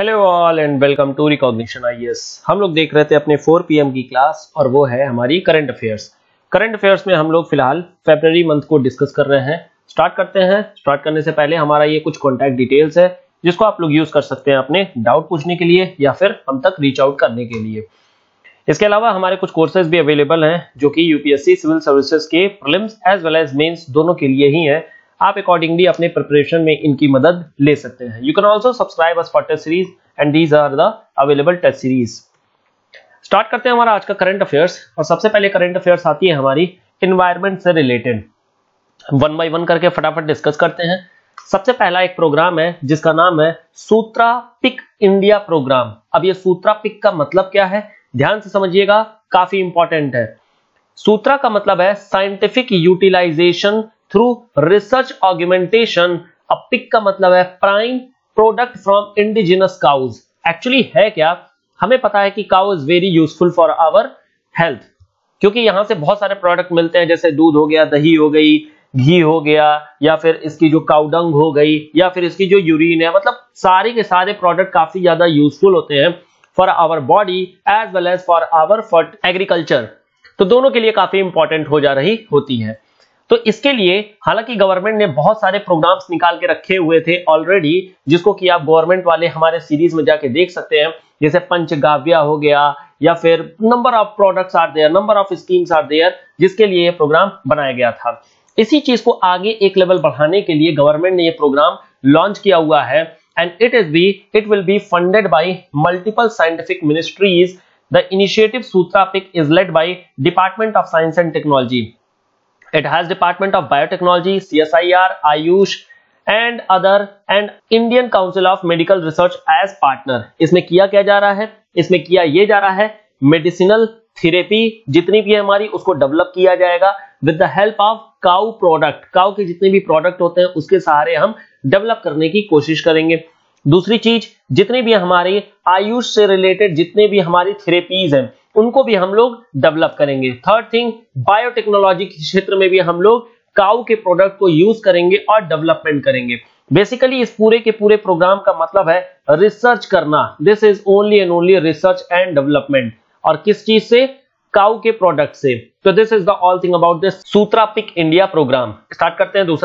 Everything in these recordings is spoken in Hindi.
Hello all and welcome to Recognition IAS. हम लोग देख रहे थे अपने 4 PM की क्लास और वो है हमारी करंट अफेयर्स। करंट अफेयर्स में हम लोग फिलहाल फरवरी मंथ को डिस्कस कर रहे हैं। स्टार्ट करते हैं। स्टार्ट करने से पहले हमारा ये कुछ कॉन्टैक्ट डिटेल्स है जिसको आप लोग यूज कर सकते हैं अपने डाउट पूछने के लिए या फिर हम तक रीच आउट करने के लिए। इसके अलावा हमारे कुछ कोर्सेज भी अवेलेबल हैं जो कि यूपीएससी सिविल सर्विसेज के prelims as well as mains दोनों के लिए ही हैं। आप अकॉर्डिंगली अपने प्रिपरेशन में इनकी मदद ले सकते हैं। You can also subscribe us for test series and these are the available test series. Start करते हैं हमारा आज का करंट अफेयर्स और सबसे पहले करंट अफेयर्स आती है हमारी एनवायरनमेंट से रिलेटेड। वन बाय वन करके फटाफट डिस्कस करते हैं। सबसे पहला एक प्रोग्राम है जिसका नाम है सूत्रा पिक इंडिया प्रोग्राम। अब ये सूत्रा पिक का मतलब क्या है ध्यान से समझिएगा, काफी इंपॉर्टेंट है। सूत्रा का मतलब है scientific utilisation through research augmentation. अब पिक का मतलब है prime product from indigenous cows. Actually है क्या, हमें पता है कि cow is very useful for our health क्योंकि यहां से बहुत सारे प्रोडक्ट मिलते हैं, जैसे दूध हो गया, दही हो गई, घी हो गया, या फिर इसकी जो काउडंग हो गई, या फिर इसकी जो यूरिन है, मतलब सारे के सारे प्रोडक्ट काफी ज्यादा यूजफुल होते हैं for our body as well as for our agriculture. तो दोनों के लिए काफी इंपॉर्टेंट हो जा रही होती है। तो इसके लिए हालांकि गवर्नमेंट ने बहुत सारे प्रोग्राम्स निकाल के रखे हुए थे ऑलरेडी, जिसको कि आप गवर्नमेंट वाले हमारे सीरीज में जाके देख सकते हैं, जैसे पंचगाव्या हो गया या फिर number of products are there, number of schemes are there, जिसके लिए ये प्रोग्राम बनाया गया था। इसी चीज को आगे एक लेवल बढ़ाने के लिए गवर्नमेंट ने ये प्रोग्राम लॉन्च किया हुआ है and it will be funded by multiple scientific ministries. The initiative Sutra Pick is led by Department of Science and Technology. It has Department of Biotechnology, CSIR, Ayush and Indian Council of Medical Research as partner. इसमें किया क्या जा रहा है, इसमें किया ये जा रहा है मेडिसिनल थेरेपी जितनी भी है हमारी उसको डेवलप किया जाएगा with the help of cow product. Cow के जितने भी प्रोडक्ट होते हैं उसके सहारे हम डेवलप करने की कोशिश करेंगे। दूसरी चीज, जितने भी हमारे आयुष से रिलेटेड जितने भी हमारी थेरेपीज हैं उनको भी हम लोग डेवलप करेंगे। थर्ड थिंग, बायोटेक्नोलॉजी के क्षेत्र में भी हम लोग काउ के प्रोडक्ट को यूज करेंगे और डेवलपमेंट करेंगे। बेसिकली इस पूरे के पूरे प्रोग्राम का मतलब है रिसर्च करना। This is only and only research and development. और किस चीज से? काउ के प्रोडक्ट से। तो this is the all thing about this SUTRA PIC India programme. Start करते हैं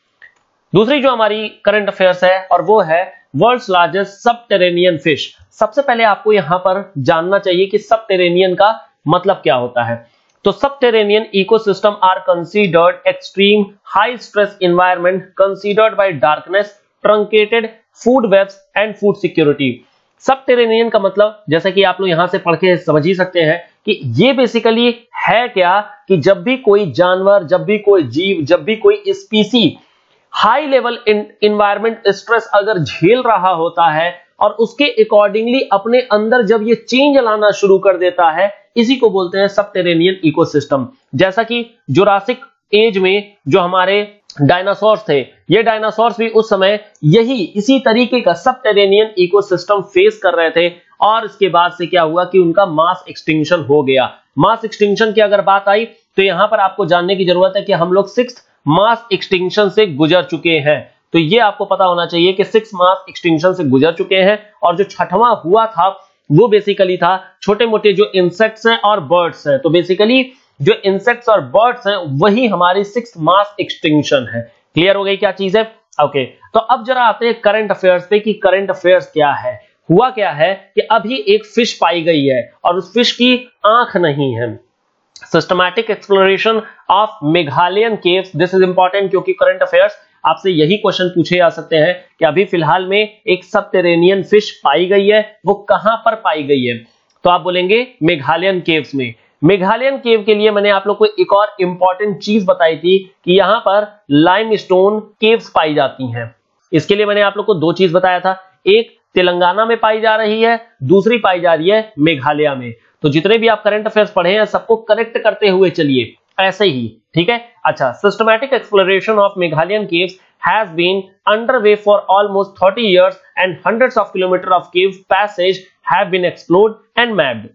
दूसरी जो हमारी करंट अफेयर्स है और वो है वर्ल्ड्स लार्जेस्ट सबटेरेनियन फिश। सबसे पहले आपको यहां पर जानना चाहिए कि सबटेरेनियन का मतलब क्या होता है। तो subterranean ecosystem are considered extreme high stress environment considered by darkness, truncated food webs and food security. Subterranean का मतलब जैसा कि आप लोग यहां से पढ़ के समझ ही सकते हैं कि ये बेसिकली है क्या कि जब भी कोई जानवर, जब भी कोई जीव, जब भी कोई species high level environment stress अगर झेल रहा होता है और उसके अकॉर्डिंगली अपने अंदर जब ये चेंज लाना शुरू कर देता है, इसी को बोलते हैं सबटेरेनियन इकोसिस्टम। जैसा कि जुरासिक एज में जो हमारे डायनासोर्स थे, ये डायनासोर्स भी उस समय इसी तरीके का सबटेरेनियन इकोसिस्टम फेस कर रहे थे और इसके बाद से क्या हुआ कि उनका मास एक्सटिंक्शन हो गया। मास एक्सटिंक्शन की अगर बात आई तो यहां पर आपको जानने की जरूरत है कि हम लोग 6th मास एक्सटिंक्शन से गुजर चुके हैं। तो ये आपको पता होना चाहिए कि 6 मास एक्सटिंक्शन से गुजर चुके हैं और जो 6वां हुआ था वो बेसिकली था छोटे मोटे जो इंसेक्ट्स हैं और बर्ड्स हैं। तो बेसिकली जो इंसेक्ट्स और बर्ड्स हैं वही हमारी 6th मास एक्सटिंक्शन है। क्लियर हो गई क्या चीज है? ओके, तो अब जरा आते हैं करंट अफेयर्स पे कि करंट अफेयर्स क्या है। हुआ क्या है कि अभी एक फिश पाई गई है और उस फिश की आंख नहीं है। Systematic exploration of Meghalayan caves. This is important क्योंकि करंट अफेयर्स आपसे यही क्वेश्चन पूछे जा सकते हैं कि अभी फिलहाल में एक सबटेरेनियन फिश पाई गई है, वो कहां पर पाई गई है? तो आप बोलेंगे मेघालयन केव्स में। मेघालयन केव के लिए मैंने आप लोग को एक और इंपॉर्टेंट चीज बताई थी कि यहां पर लाइमस्टोन केव्स पाई जाती हैं। इसके लिए मैंने आप लोग को 2 चीज बताया था, एक तेलंगाना में पाई जा रही है, दूसरी पाई जा रही है मेघालय में। तो जितने भी आप करंट अफेयर्स पढ़े हैं सबको करेक्ट करते हुए चलिए ऐसे ही, ठीक है। अच्छा, systematic exploration of Meghalayan caves has been underway for almost 30 years and hundreds of kilometre of cave passage have been explored and mapped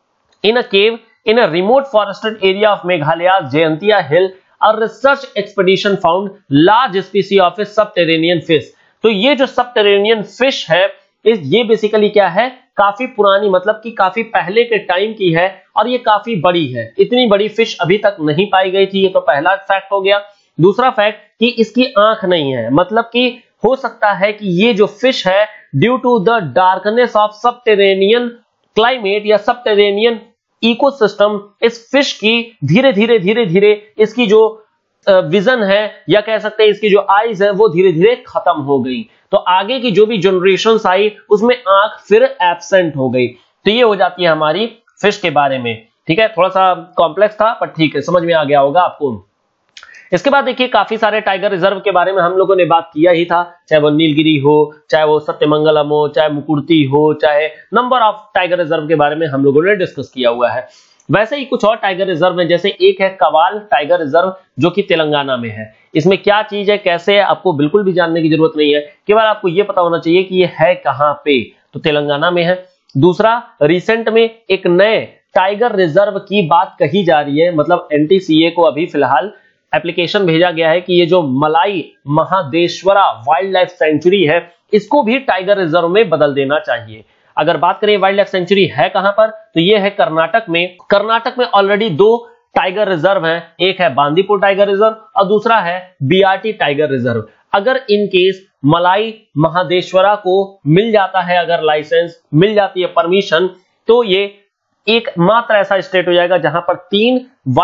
in a cave in a remote forested area of Meghalaya's Jayantia Hill, a research expedition found large species of a subterranean fish। तो ये जो सबटेरेनियन फिश है ये बेसिकली क्या है, काफी पुरानी, मतलब कि काफी पहले के टाइम की है और ये काफी बड़ी है। इतनी बड़ी फिश अभी तक नहीं पाई गई थी, ये तो पहला फैक्ट हो गया। दूसरा फैक्ट कि इसकी आंख नहीं है, मतलब कि हो सकता है कि ये जो फिश है due to the darkness of subterranean climate या सबटेरेनियन इकोसिस्टम, इस फिश की धीरे धीरे इसकी जो विजन है या कह सकते हैं इसकी जो आईज है वो धीरे धीरे खत्म हो गई। तो आगे की जो भी जनरेशंस आई उसमें आंख फिर एब्सेंट हो गई। तो ये हो जाती है हमारी फिश के बारे में। ठीक है, थोड़ा सा कॉम्प्लेक्स था पर ठीक है, समझ में आ गया होगा आपको। इसके बाद देखिए काफी सारे टाइगर रिजर्व के बारे में हम लोगों ने बात किया ही था, चाहे वो नीलगिरी हो, चाहे वो सत्यमंगलम हो, चाहे मुकुर्ती हो, चाहे नंबर ऑफ टाइगर रिजर्व के बारे में हम लोगों ने डिस्कस किया हुआ है। वैसे ही कुछ और टाइगर रिजर्व में, जैसे एक है कवाल टाइगर रिजर्व जो कि तेलंगाना में है। इसमें क्या चीज है, कैसे है, आपको बिल्कुल भी जानने की जरूरत नहीं है, केवल आपको यह पता होना चाहिए कि ये है कहां पे, तो तेलंगाना में है। दूसरा, रिसेंट में एक नए टाइगर रिजर्व की बात कही जा रही है, मतलब एनटीसीए को अभी फिलहाल एप्लीकेशन भेजा गया है कि ये जो मलाई महादेश्वरा वाइल्ड लाइफ सेंचुरी है इसको भी टाइगर रिजर्व में बदल देना चाहिए। अगर बात करें वाइल्ड लाइफ सेंचुरी है कहां पर, तो ये है कर्नाटक में। कर्नाटक में ऑलरेडी 2 टाइगर रिजर्व हैं, एक है बांदीपुर टाइगर रिजर्व और दूसरा है बीआरटी टाइगर रिजर्व। अगर इन केस मलाई महादेश्वरा को मिल जाता है, अगर लाइसेंस मिल जाती है, परमिशन, तो ये एक मात्र ऐसा स्टेट हो जाएगा जहां पर 3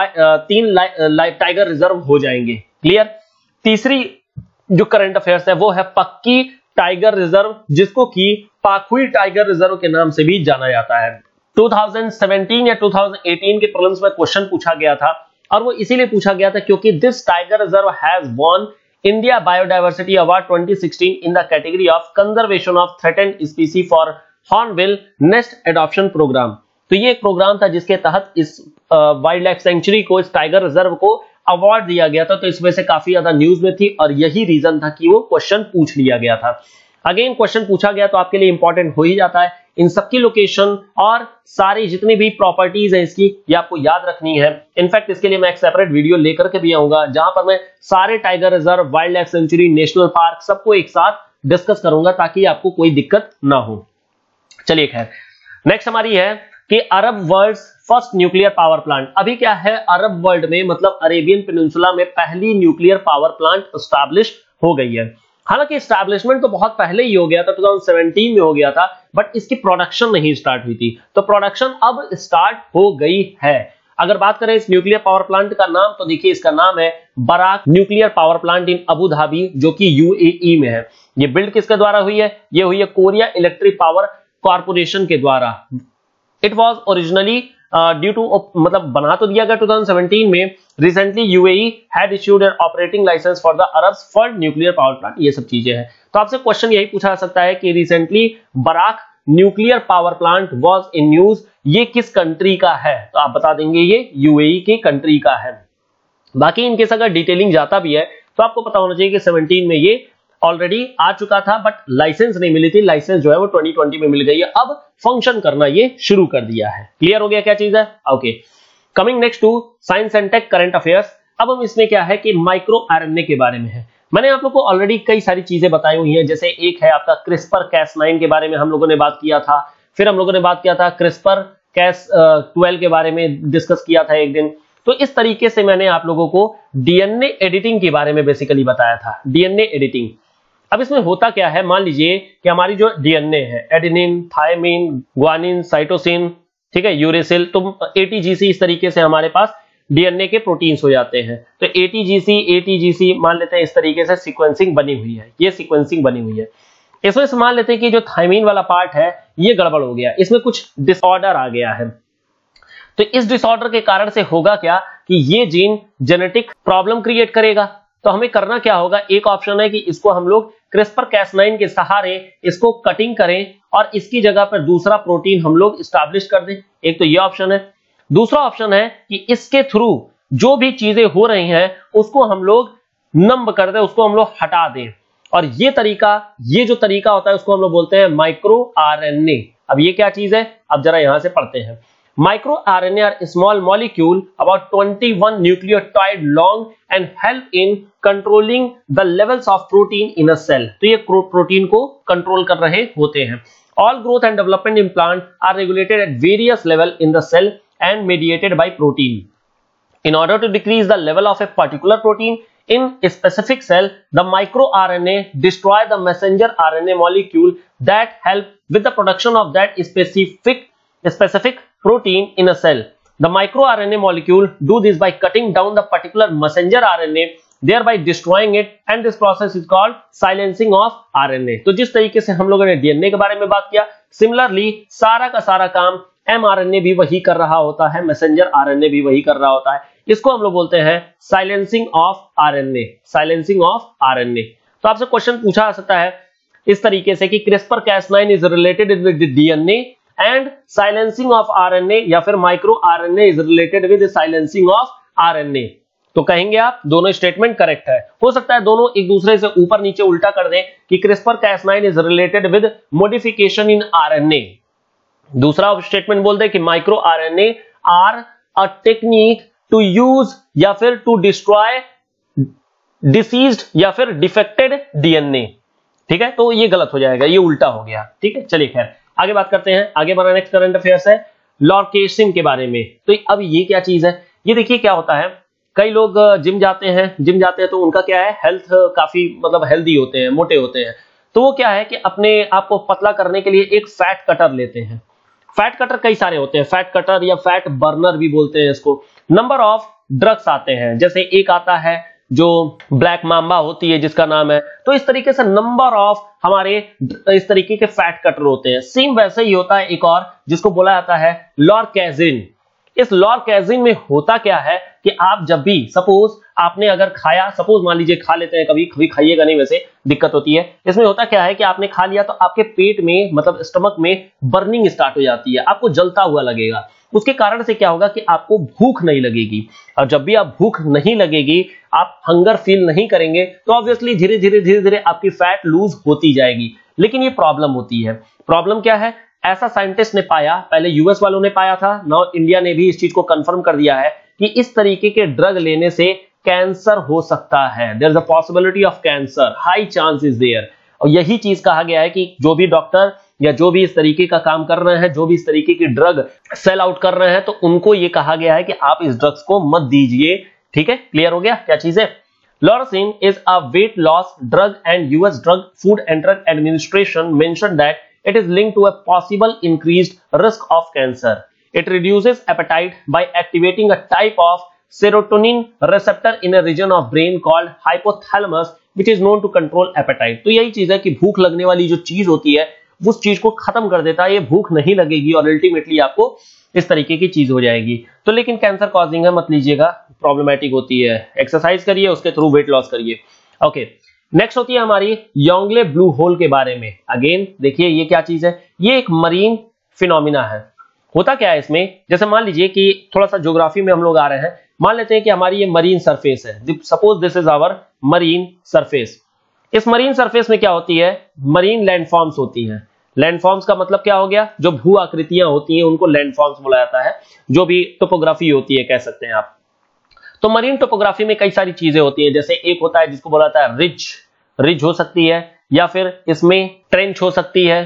टाइगर रिजर्व हो जाएंगे। क्लियर। तीसरी जो करंट अफेयर्स है वो है पक्की टाइगर रिजर्व, जिसको कि पाखुई टाइगर रिजर्व के नाम से भी जाना जाता है। 2017 या 2018 के प्रीलिम्स में क्वेश्चन पूछा गया था और वो इसीलिए पूछा गया था क्योंकि this tiger reserve has won India biodiversity award 2016 in the category of conservation of threatened species for hornbill nest adoption programme. तो ये एक प्रोग्राम था जिसके तहत इस वाइल्ड लाइफ सेंचुरी को, इस टाइगर रिजर्व को अवार्ड दिया गया था। तो इसमें से काफी ज्यादा न्यूज में थी और यही रीजन था कि वो क्वेश्चन पूछ लिया गया था। अगेन क्वेश्चन पूछा गया तो आपके लिए इंपॉर्टेंट हो ही जाता है। इन सबकी लोकेशन और सारी जितनी भी प्रॉपर्टीज है इसकी, ये आपको याद रखनी है। इनफैक्ट इसके लिए मैं एक सेपरेट वीडियो लेकर के भी आऊंगा जहां पर मैं सारे tiger reserve, wildlife sanctuary, national park सबको एक साथ डिस्कस करूंगा ताकि आपको कोई दिक्कत ना हो। चलिए खैर, नेक्स्ट हमारी है कि Arab world's first nuclear power plant. अभी क्या है, अरब वर्ल्ड में मतलब अरेबियन पेनिनसुला में पहली न्यूक्लियर पावर प्लांट एस्टैब्लिश हो गई है। हालांकि एस्टैब्लिशमेंट तो बहुत पहले ही हो गया था, 2017 में हो गया था, बट इसकी प्रोडक्शन नहीं स्टार्ट हुई थी। तो प्रोडक्शन अब स्टार्ट हो गई है। अगर बात करें इस न्यूक्लियर पावर प्लांट का नाम, तो देखिए इसका नाम है Barakah nuclear power plant in Abu Dhabi, जो कि यूएई में है। ये बिल्ड किसके द्वारा हुई है, ये हुई है कोरिया इलेक्ट्रिक पावर कॉर्पोरेशन के द्वारा। It was originally due to, मतलब बना तो दिया गया 2017 में। Recently UAE had issued an operating licence for the Arab's first nuclear power plant. ये सब चीजें हैं। तो आपसे क्वेश्चन यही पूछा जा सकता है कि recently Barakah nuclear power plant was in news, ये किस कंट्री का है, तो आप बता देंगे ये यूएई की कंट्री का है। बाकी इनकेस अगर डिटेलिंग जाता भी है तो आपको पता होना चाहिए कि 17 में ये ऑलरेडी आ चुका था, बट लाइसेंस नहीं मिली थी। लाइसेंस जो है वो 2020 में मिल गई है, अब फंक्शन करना ये शुरू कर दिया है। क्लियर हो गया क्या चीज है। Okay, coming next to science and tech current affairs. अब हम इसमें क्या है कि माइक्रो आरएनए के बारे में है। मैंने आप लोग को ऑलरेडी कई सारी चीजें बताई हुई है, जैसे एक है आपका क्रिस्पर Cas9 के बारे में हम लोगों ने बात किया था, फिर हम लोगों ने बात किया था क्रिस्पर Cas12 के बारे में डिस्कस किया था एक दिन। तो इस तरीके से मैंने आप लोगों को डीएनए एडिटिंग के बारे में बेसिकली बताया था, डीएनए एडिटिंग। अब इसमें होता क्या है, मान लीजिए कि हमारी जो डीएनए है, एडेनिन, थायमिन, ग्वानिन, साइटोसिन, ठीक है, यूरेसिल, तो एटीजीसी, इस तरीके से हमारे पास डीएनए के प्रोटीन्स हो जाते हैं। तो एटीजीसी मान लेते हैं, इस तरीके से सीक्वेंसिंग बनी हुई है, ये सीक्वेंसिंग बनी हुई है। इसमें से मान लेते हैं कि जो थायमिन वाला पार्ट है ये गड़बड़ हो गया, इसमें कुछ डिसऑर्डर आ गया है। तो इस डिसऑर्डर के कारण से होगा क्या कि ये जीन जेनेटिक प्रॉब्लम क्रिएट करेगा। तो हमें करना क्या होगा, एक ऑप्शन है कि इसको हम लोग क्रिस्पर Cas9 के सहारे इसको कटिंग करें और इसकी जगह पर दूसरा प्रोटीन हम लोग स्टैब्लिश कर दें। एक तो ये ऑप्शन है। दूसरा ऑप्शन है कि इसके थ्रू जो भी चीजें हो रही हैं उसको हम लोग नंब कर दें, उसको हम लोग हटा दें। और ये तरीका, ये जो तरीका होता है उसको हम लोग बोलते हैं माइक्रो आरएनए। अब ये क्या चीज है, अब जरा यहां से पढ़ते हैं। MicroRNA are small molecule about 21 nucleotide long and help in controlling the levels of protein in a cell. तो ये प्रोटीन को कंट्रोल कर रहे होते हैं. All growth and development in plant are regulated at various level in the cell and mediated by protein. In order to decrease the level of a particular protein in a specific cell, the microRNA destroy the messenger RNA molecule that help with the production of that specific protein in a cell. The microRNA molecule do this by cutting down the particular messenger RNA, thereby destroying it, and this process is called silencing of RNA. तो जिस तरीके से हम लोगों ने डीएनए के बारे में बात किया, सिमिलरली सारा का सारा काम mRNA भी वही कर रहा होता है, मैसेंजर RNA भी वही कर रहा होता है. इसको हम लोग बोलते हैं silencing of RNA. Silencing of RNA. तो आपसे क्वेश्चन पूछा जा सकता है इस तरीके से कि CRISPR-Cas9 is related with DNA and silencing of RNA, या फिर micro RNA is related with silencing of RNA. तो कहेंगे आप दोनों स्टेटमेंट करेक्ट है. हो सकता है दोनों एक दूसरे से ऊपर नीचे उल्टा कर दें कि CRISPR-Cas9 is related with modification in RNA. दूसरा स्टेटमेंट बोल दे कि micro RNA are a technique to use या फिर टू डिस्ट्रॉय डिसीज्ड या फिर डिफेक्टेड डीएनए. ठीक है, तो ये गलत हो जाएगा, ये उल्टा हो गया. ठीक है, चलिए खैर आगे बात करते हैं. आगे हमारा नेक्स्ट करंट अफेयर्स है लॉर्केशन के बारे में. तो अब ये क्या चीज है, ये देखिए क्या होता है. कई लोग जिम जाते हैं तो उनका क्या है, हेल्थ काफी मतलब हेल्दी होते हैं, मोटे होते हैं. तो वो क्या है कि अपने आप को पतला करने के लिए एक फैट कटर लेते हैं. फैट कटर कई सारे होते हैं, फैट कटर या फैट बर्नर भी बोलते हैं इसको. नंबर ऑफ ड्रग्स आते हैं, जैसे एक आता है जो ब्लैक माम्बा होती है जिसका नाम है. तो इस तरीके से नंबर ऑफ हमारे इस तरीके के फैट कटर होते हैं. सेम वैसे ही होता है एक और जिसको बोला जाता है लॉर्केजिन. इस लॉर्केजिन में होता क्या है कि आप जब भी सपोज आपने अगर खाया, सपोज मान लीजिए खा लेते हैं, कभी कभी खाइएगा नहीं, वैसे दिक्कत होती है. इसमें होता क्या है कि आपने खा लिया तो आपके पेट में मतलब स्टमक में बर्निंग स्टार्ट हो जाती है, आपको जलता हुआ लगेगा. उसके कारण से क्या होगा कि आपको भूख नहीं लगेगी, और जब भी आप भूख नहीं लगेगी, आप हंगर फील नहीं करेंगे, तो ऑब्वियसली धीरे धीरे आपकी फैट लूज होती जाएगी. लेकिन ये प्रॉब्लम होती है. प्रॉब्लम क्या है, ऐसा साइंटिस्ट ने पाया, पहले यूएस वालों ने पाया था, नाउ इंडिया ने भी इस चीज को कंफर्म कर दिया है कि इस तरीके के ड्रग लेने से कैंसर हो सकता है. There is a possibility of cancer, high chance is there. और यही चीज कहा गया है कि जो भी डॉक्टर या जो भी इस तरीके का काम कर रहे हैं, जो भी इस तरीके की ड्रग सेल आउट कर रहे हैं, तो उनको ये कहा गया है कि आप इस ड्रग्स को मत दीजिए. ठीक है, क्लियर हो गया क्या चीज है. Lorcaserin is a weight loss drug and US drug food and drug administration mention that it is linked to a possible increased risk of cancer. It reduces appetite by activating a type of serotonin receptor in a region of brain called hypothalamus, which is known to control appetite. तो यही चीज है कि भूख लगने वाली जो चीज होती है उस चीज को खत्म कर देता है. ये भूख नहीं लगेगी और अल्टीमेटली आपको इस तरीके की चीज हो जाएगी. तो लेकिन कैंसर कॉजिंग है, मत लीजिएगा, प्रॉब्लमेटिक होती है. एक्सरसाइज करिए, उसके थ्रू वेट लॉस करिए. ओके, नेक्स्ट होती है हमारी योंगले ब्लू होल के बारे में. अगेन देखिए ये क्या चीज है, ये एक मरीन फिनोमिना है. होता क्या है इसमें, जैसे मान लीजिए कि थोड़ा सा ज्योग्राफी में हम लोग आ रहे हैं. मान लेते हैं कि हमारी ये मरीन सरफेस है, suppose this is our marine surface. इस मरीन सरफेस में क्या होती है, मरीन लैंडफॉर्म्स होती हैं. लैंडफॉर्म्स का मतलब क्या हो गया, जो भू आकृतियां होती हैं उनको लैंडफॉर्म्स बोला जाता है, जो भी टोपोग्राफी होती है कह सकते हैं आप. तो मरीन टोपोग्राफी में कई सारी चीजें होती है, जैसे एक होता है जिसको बोला जाता है रिज हो सकती है, या फिर इसमें ट्रेंच हो सकती है,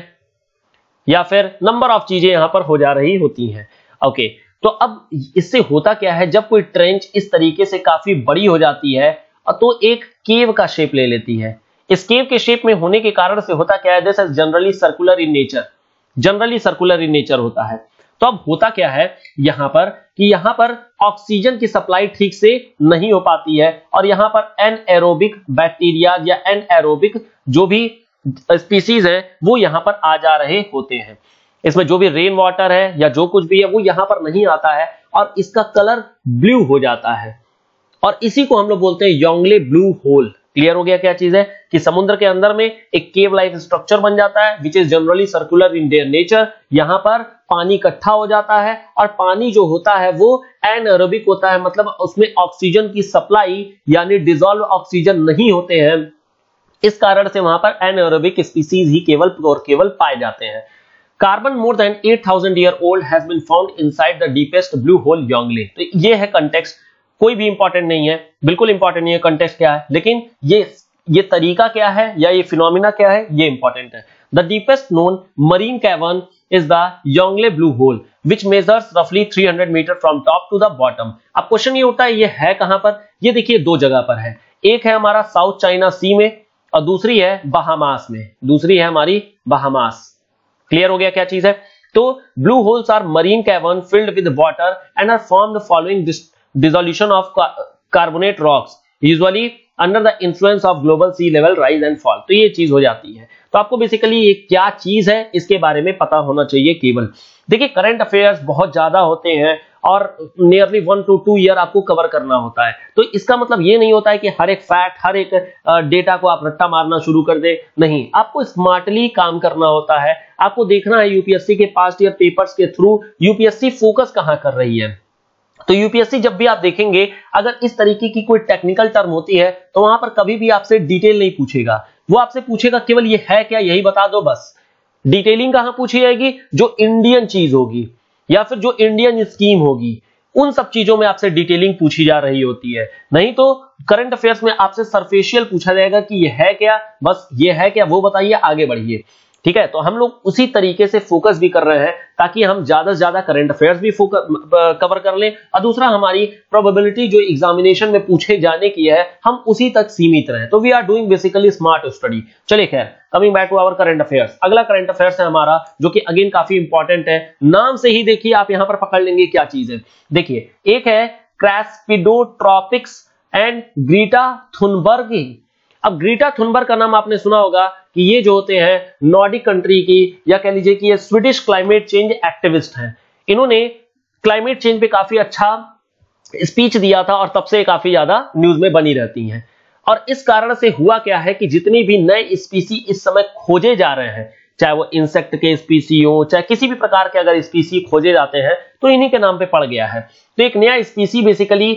या फिर नंबर ऑफ चीजें यहां पर हो जा रही होती हैं. ओके, तो अब इससे होता क्या है, जब कोई ट्रेंच इस तरीके से काफी बड़ी हो जाती है तो एक केव का शेप ले लेती है. इस केव के शेप में होने के कारण से होता क्या है, this is generally circular in nature, generally circular in nature होता है. तो अब होता क्या है यहां पर कि यहां पर ऑक्सीजन की सप्लाई ठीक से नहीं हो पाती है, और यहां पर एनएरोबिक बैक्टीरिया या एनएरोबिक जो भी स्पीसीज है वो यहां पर आ जा रहे होते हैं. इसमें जो भी रेन वाटर है या जो कुछ भी है वो यहां पर नहीं आता है, और इसका कलर ब्लू हो जाता है, और इसी को हम लोग बोलते हैं योंगले ब्लू होल. क्लियर हो गया क्या चीज है कि समुद्र के अंदर में एक केव लाइक स्ट्रक्चर बन जाता है which is generally circular in their nature. यहां पर पानी इकट्ठा हो जाता है, और पानी जो होता है वो एनएरोबिक होता है, मतलब उसमें ऑक्सीजन की सप्लाई यानी डिसॉल्व ऑक्सीजन नहीं होते हैं. इस कारण से वहां पर एनएरोबिक स्पीसीज ही केवल और केवल पाए जाते हैं. Carbon more than 8000 year old has been found inside the deepest blue hole Yongle. तो ये है कंटेक्स्ट, कोई भी इंपॉर्टेंट नहीं है, बिल्कुल इंपॉर्टेंट नहीं है कंटेक्स्ट क्या है, लेकिन ये तरीका क्या है या ये फिनोमिना क्या है ये इंपॉर्टेंट है। The deepest known marine cavern is the Yongle blue hole which measures रफली 300 metre from top to the bottom. अब क्वेश्चन ये उठता है ये है कहां पर, ये देखिए दो जगह पर है, एक है हमारा साउथ चाइना सी में और दूसरी है बहामास में, दूसरी है हमारी बहामास। क्लियर हो गया क्या चीज है। तो blue holes are marine cavern filled with water and are formed following dissolution of carbonate rocks usually under the influence of global sea level rise and fall. तो ये चीज हो जाती है। तो आपको बेसिकली ये क्या चीज है इसके बारे में पता होना चाहिए केवल। देखिए करंट अफेयर्स बहुत ज्यादा होते हैं और नियरली 1 to 2 ईयर आपको कवर करना होता है। तो इसका मतलब ये नहीं होता है कि हर एक फैक्ट हर एक डेटा को आप रट्टा मारना शुरू कर दे, नहीं, आपको स्मार्टली काम करना होता है। आपको देखना है यूपीएससी के पास्ट ईयर पेपर्स के थ्रू यूपीएससी फोकस कहां कर रही है। तो यूपीएससी जब भी आप देखेंगे अगर इस तरीके की कोई टेक्निकल टर्म होती है तो वहां पर कभी भी आपसे डिटेल नहीं पूछेगा, वो आपसे पूछेगा केवल ये है क्या यही बता दो बस। डिटेलिंग कहां पूछी जाएगी, जो इंडियन चीज होगी या फिर जो इंडियन स्कीम होगी उन सब चीजों में आपसे डिटेलिंग पूछी जा रही होती है। नहीं तो करंट अफेयर्स में आपसे सरफेशियल पूछा जाएगा कि ये है क्या, बस ये है क्या वो बताइए, आगे बढ़िए। ठीक है, तो हम लोग उसी तरीके से फोकस भी कर रहे हैं ताकि हम ज्यादा से ज्यादा करंट अफेयर्स भी कवर कर लें और दूसरा हमारी प्रोबेबिलिटी जो एग्जामिनेशन में पूछे जाने की है हम उसी तक सीमित रहें। तो we are doing basically smart study. चलिए खैर, coming back to our current affairs, अगला करंट अफेयर्स है हमारा जो कि अगेन काफी इंपॉर्टेंट है। नाम से ही देखिए आप यहां पर पकड़ लेंगे क्या चीज है। देखिए एक है क्रैस्पिडोट्रॉपिक्स एंड ग्रीटा थुनबर्ग। अब ग्रीटा थुनबर्ग का नाम आपने सुना होगा कि ये जो होते हैं नॉर्डिक कंट्री की या कह लीजिए कि ये स्वीडिश क्लाइमेट चेंज एक्टिविस्ट हैं। इन्होंने क्लाइमेट चेंज पे काफी अच्छा स्पीच दिया था और तब से काफी ज्यादा न्यूज में बनी रहती हैं। और इस कारण से हुआ क्या है कि जितनी भी नए स्पीसी इस समय खोजे जा रहे हैं, चाहे वो इंसेक्ट के स्पीसी हो चाहे किसी भी प्रकार के अगर स्पीसी खोजे जाते हैं तो इन्हीं के नाम पे पड़ गया है। तो एक नया स्पीसी बेसिकली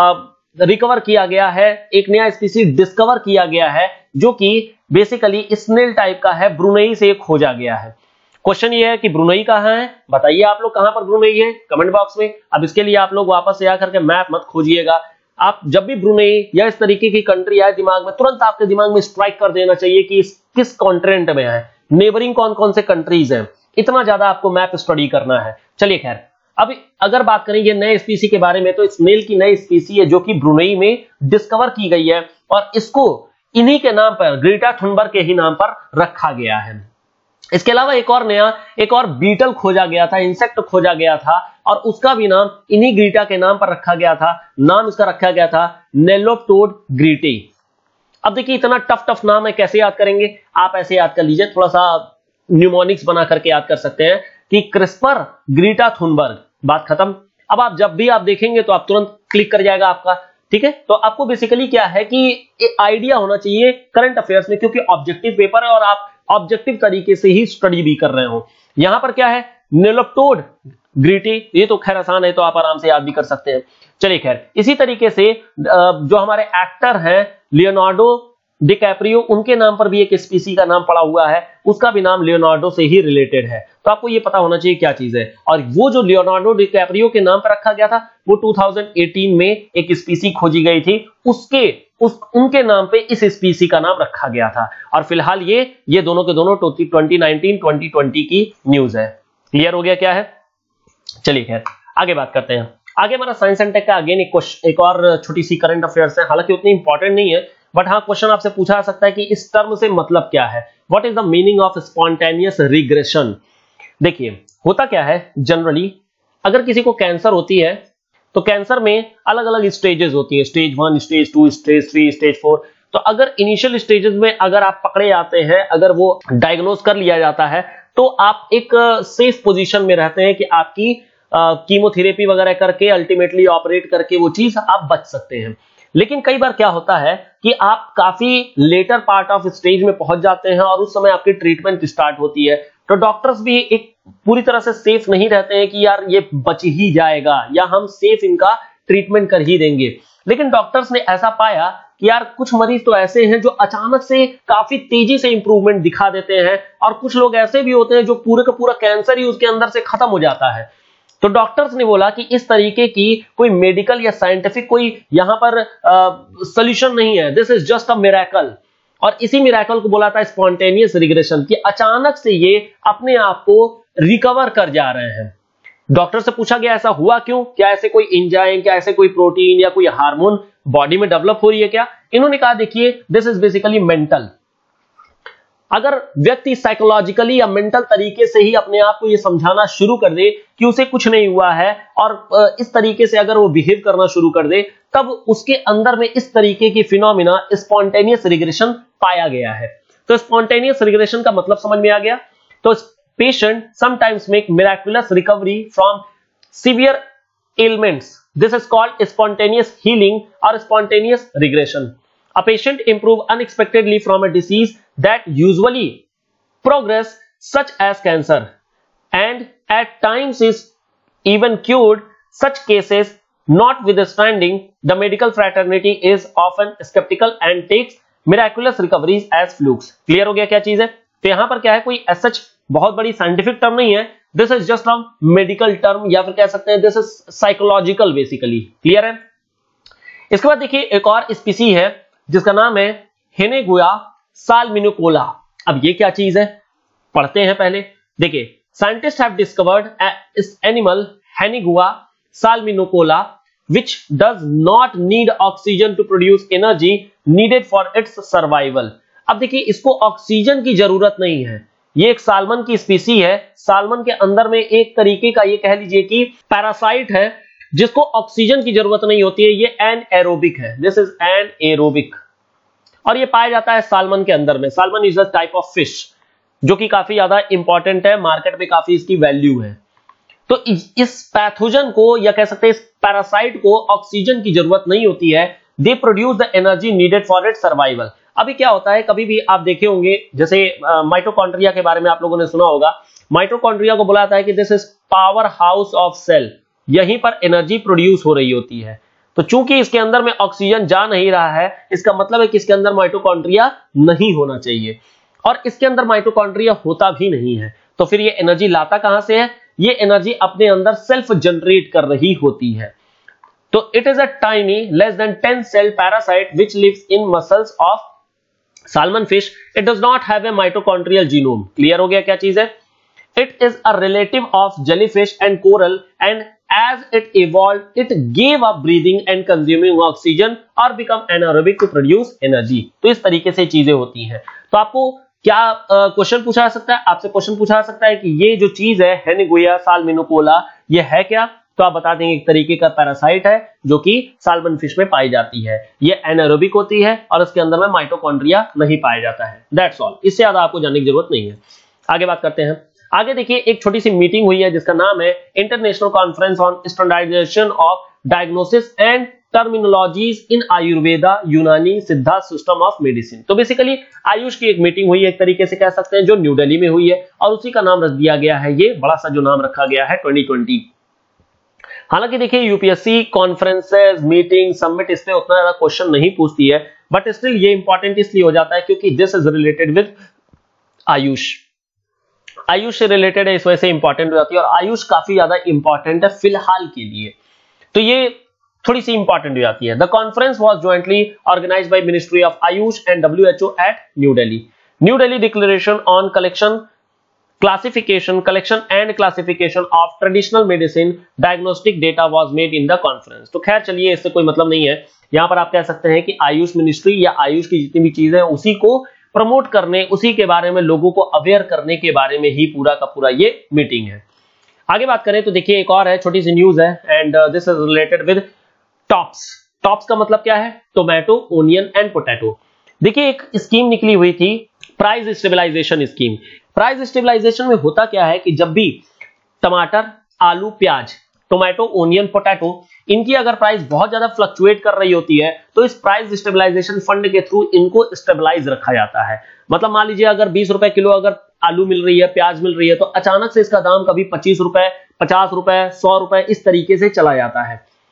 रिकवर किया गया है, एक नया स्पीसी डिस्कवर किया गया है जो कि बेसिकली स्नेल टाइप का है, ब्रुनेई से खोजा गया है। क्वेश्चन ये है कि ब्रुनेई कहां है, बताइए आप लोग कहां पर ब्रुनेई है कमेंट बॉक्स में। अब इसके लिए आप लोग वापस से आकर के मैप मत खोजिएगा, आप जब भी ब्रुनेई या इस तरीके की कंट्री आए दिमाग में तुरंत आपके दिमाग में स्ट्राइक कर देना चाहिए कि किस कॉन्टिनेंट में है, नेबरिंग कौन कौन से कंट्रीज हैं, इतना ज्यादा आपको मैप स्टडी करना है। चलिए खैर, अब अगर बात करें ये नए स्पीसी के बारे में तो स्नेल की नई स्पीसी है जो कि ब्रुनेई में डिस्कवर की गई है और इसको इन्हीं के नाम पर ग्रीटा थुनबर्ग के ही नाम पर रखा गया है। इसके अलावा एक और बीटल खोजा गया था, इंसेक्ट खोजा गया था और उसका भी नाम इन्हीं ग्रीटा के नाम पर रखा गया था। नाम इसका रखा गया था नेलोप्टोड ग्रीटी। अब देखिए इतना टफ नाम है, कैसे याद करेंगे आप, ऐसे याद कर लीजिए, थोड़ा सा न्यूमोनिक्स बना करके याद कर सकते हैं कि क्रिस्पर ग्रीटा थुनबर्ग, बात खत्म। अब आप जब भी आप देखेंगे तो आप तुरंत क्लिक कर जाएगा आपका। ठीक है, तो आपको बेसिकली क्या है कि आइडिया होना चाहिए करंट अफेयर्स में, क्योंकि ऑब्जेक्टिव पेपर है और आप ऑब्जेक्टिव तरीके से ही स्टडी भी कर रहे हो। यहां पर क्या है, नेलोप्टोड ग्रीटी, ये तो खैर आसान है तो आप आराम से याद भी कर सकते हैं। चलिए खैर, इसी तरीके से जो हमारे एक्टर हैं लियोनार्डो डिकैप्रियो, उनके नाम पर भी एक स्पीसी का नाम पड़ा हुआ है, उसका भी नाम लियोनार्डो से ही रिलेटेड है। तो आपको ये पता होना चाहिए क्या चीज है। और वो जो लियोनार्डो डिकैप्रियो के नाम पर रखा गया था वो 2018 में एक स्पीसी खोजी गई थी, उनके नाम पे इस स्पीसी का नाम रखा गया था। और फिलहाल ये दोनों के दोनों 2019-2020 की न्यूज है। क्लियर हो गया क्या है। चलिए खैर आगे बात करते हैं। आगे हमारा साइंस एंड टेक का अगेन एक और छोटी सी करंट अफेयर्स है, हालांकि उतनी इंपॉर्टेंट नहीं है, बट हाँ क्वेश्चन आपसे पूछा जा सकता है कि इस टर्म से मतलब क्या है, what is the meaning of spontaneous regression. देखिए होता क्या है, जनरली अगर किसी को कैंसर होती है तो कैंसर में अलग अलग स्टेजेस होती है, स्टेज 1, स्टेज 2, स्टेज 3, स्टेज 4। तो अगर इनिशियल स्टेजेस में अगर आप पकड़े जाते हैं, अगर वो डायग्नोज कर लिया जाता है तो आप एक सेफ पोजीशन में रहते हैं कि आपकी कीमोथेरेपी वगैरह करके अल्टीमेटली ऑपरेट करके वो चीज आप बच सकते हैं। लेकिन कई बार क्या होता है कि आप काफी लेटर पार्ट ऑफ स्टेज में पहुंच जाते हैं और उस समय आपकी ट्रीटमेंट स्टार्ट होती है, तो डॉक्टर्स भी एक पूरी तरह से सेफ नहीं रहते हैं कि यार ये बच ही जाएगा या हम सेफ इनका ट्रीटमेंट कर ही देंगे। लेकिन डॉक्टर्स ने ऐसा पाया कि यार कुछ मरीज तो ऐसे हैं जो अचानक से काफी तेजी से इंप्रूवमेंट दिखा देते हैं, और कुछ लोग ऐसे भी होते हैं जो पूरे का पूरा कैंसर ही उसके अंदर से खत्म हो जाता है। तो डॉक्टर्स ने बोला कि इस तरीके की कोई मेडिकल या साइंटिफिक कोई यहां पर सॉल्यूशन नहीं है, this is just a miracle. और इसी मिरेकल को बोला था स्पॉन्टेनियस रिग्रेशन, कि अचानक से ये अपने आप को रिकवर कर जा रहे हैं। डॉक्टर से पूछा गया ऐसा हुआ क्यों, क्या ऐसे कोई एंजाइम, क्या ऐसे कोई प्रोटीन या कोई हार्मोन बॉडी में डेवलप हो रही है क्या? इन्होंने कहा देखिए दिस इज बेसिकली मेंटल। अगर व्यक्ति साइकोलॉजिकली या मेंटल तरीके से ही अपने आप को ये समझाना शुरू कर दे कि उसे कुछ नहीं हुआ है, और इस तरीके से अगर वो बिहेव करना शुरू कर दे, तब उसके अंदर में इस तरीके की फिनोमिना स्पॉन्टेनियस रिग्रेशन पाया गया है। तो स्पॉन्टेनियस रिग्रेशन का मतलब समझ में आ गया। तो patient sometimes make miraculous recovery from severe ailments. This is called spontaneous healing or spontaneous regression. A patient improve unexpectedly from a disease that usually progress, such as cancer, and at times is even cured. Such cases notwithstanding, the medical fraternity is often skeptical and takes miraculous recoveries as flukes. Clear हो गया क्या चीज है? तो यहां पर क्या है, कोई as such बहुत बड़ी साइंटिफिक टर्म नहीं है, this is just a medical term, या फिर कह सकते हैं this is psychological basically. Clear है? इसके बाद देखिए एक और स्पीसी है जिसका नाम है हेनेगुआ साल्मिनिकोला। अब ये क्या चीज है, पढ़ते हैं पहले। देखिए, साइंटिस्ट हैव डिस्कवर्ड इस animal Henneguya salminicola which does not need oxygen to produce energy needed for its survival. अब देखिए, इसको ऑक्सीजन की जरूरत नहीं है, ये एक सालमन की स्पीसी है। सालमन के अंदर में एक तरीके का ये कह लीजिए कि पैरासाइट है जिसको ऑक्सीजन की जरूरत नहीं होती है, ये एनएरोबिक है, दिस इज एनएरोबिक, और ये पाया जाता है सालमन के अंदर में। Salmon is a type of fish जो कि काफी ज्यादा इंपॉर्टेंट है, मार्केट में काफी इसकी वैल्यू है। तो इस पैथोजन को या कह सकते हैं इस पैरासाइट को ऑक्सीजन की जरूरत नहीं होती है, they produce the energy needed for its survival. अभी क्या होता है, कभी भी आप देखे होंगे, जैसे माइटोकॉन्ड्रिया के बारे में आप लोगों ने सुना होगा, माइटोकॉन्ड्रिया को बोला जाता है कि this is power house of cell, यहीं पर एनर्जी प्रोड्यूस हो रही होती है। तो चूंकि इसके अंदर में ऑक्सीजन जा नहीं रहा है, इसका मतलब है कि इसके अंदर माइटोकॉन्ड्रिया नहीं होना चाहिए, और इसके अंदर माइटोकॉन्ड्रिया होता भी नहीं है। तो फिर ये एनर्जी लाता कहां से है, ये एनर्जी अपने अंदर सेल्फ जनरेट कर रही होती है। तो it is a tiny less than 10 cell parasite which lives in muscles of salmon fish. It does not have a mitochondrial genome. Clear हो गया क्या चीज है? It is a relative of jellyfish and coral, and as it evolved, it gave up breathing and consuming oxygen or become anaerobic to produce energy. तो इस तरीके से चीजें होती हैं। तो आपको क्या क्वेश्चन पूछा जा सकता है? आपसे क्वेश्चन पूछा जा सकता है कि ये जो चीज है हेनेगुआ साल्मिनिकोला, ये है क्या? तो आप बता देंगे एक तरीके का पैरासाइट है जो कि साल्मन फिश में पाई जाती है, ये एनारोबिक होती है और इसके अंदर में माइटोकॉन्ड्रिया नहीं पाया जाता है। दैट्स ऑल, इससे ज्यादा आपको जानने की जरूरत नहीं है। आगे बात करते हैं। आगे देखिए, एक छोटी सी मीटिंग हुई है जिसका नाम है international conference on standardisation of diagnosis and terminologies in Ayurveda Unani Siddha system of medicine. तो बेसिकली आयुष की एक मीटिंग हुई है, एक तरीके से कह सकते हैं, जो न्यू दिल्ली में हुई है, और उसी का नाम रख दिया गया है, ये बड़ा सा जो नाम रखा गया है 2020। हालांकि देखिए यूपीएससी कॉन्फ्रेंसेस, मीटिंग, समिट, इस पे उतना ज्यादा क्वेश्चन नहीं पूछती है, बट स्टिल ये इंपॉर्टेंट इसलिए हो जाता है क्योंकि this is related with AYUSH. AYUSH से रिलेटेड है, इस वजह से इंपॉर्टेंट हो जाती है, और आयुष काफी ज्यादा इंपॉर्टेंट है फिलहाल के लिए, तो ये थोड़ी सी इंपॉर्टेंट हो जाती है। The conference was jointly organised by ministry of AYUSH and WHO at New Delhi. New Delhi declaration on collection collection and classification of traditional medicine diagnostic data was made in the conference। तो खैर चलिए, इससे कोई मतलब नहीं है। यहां पर आप कह सकते हैं कि आयुष मिनिस्ट्री या आयुष की जितनी भी चीजें हैं उसी को प्रमोट करने, उसी के बारे में लोगों को अवेयर करने के बारे में ही पूरा का पूरा ये मीटिंग है। आगे बात करें तो देखिए एक और है, छोटी सी न्यूज है, and this is related with TOPS. TOPS का मतलब क्या है? Tomato, onion and potato. देखिए एक स्कीम निकली हुई थी, price stabilisation scheme. Price stabilisation में होता क्या है कि जब भी टमाटर, आलू, प्याज, टोमेटो, ओनियन, पोटैटो, इनकी अगर प्राइस बहुत ज्यादा फ्लक्चुएट कर रही होती है तो इस प्राइस स्टेबलाइजेशन फंड के थ्रू इनको स्टेबलाइज रखा जाता है। मतलब मान लीजिए अगर 20 रुपए किलो अगर आलू मिल रही है, प्याज मिल रही है, तो अचानक से इसका दाम कभी 25 रुपए, 50 रुपए, 100 रुपए, इस तरीके से चला जाता है।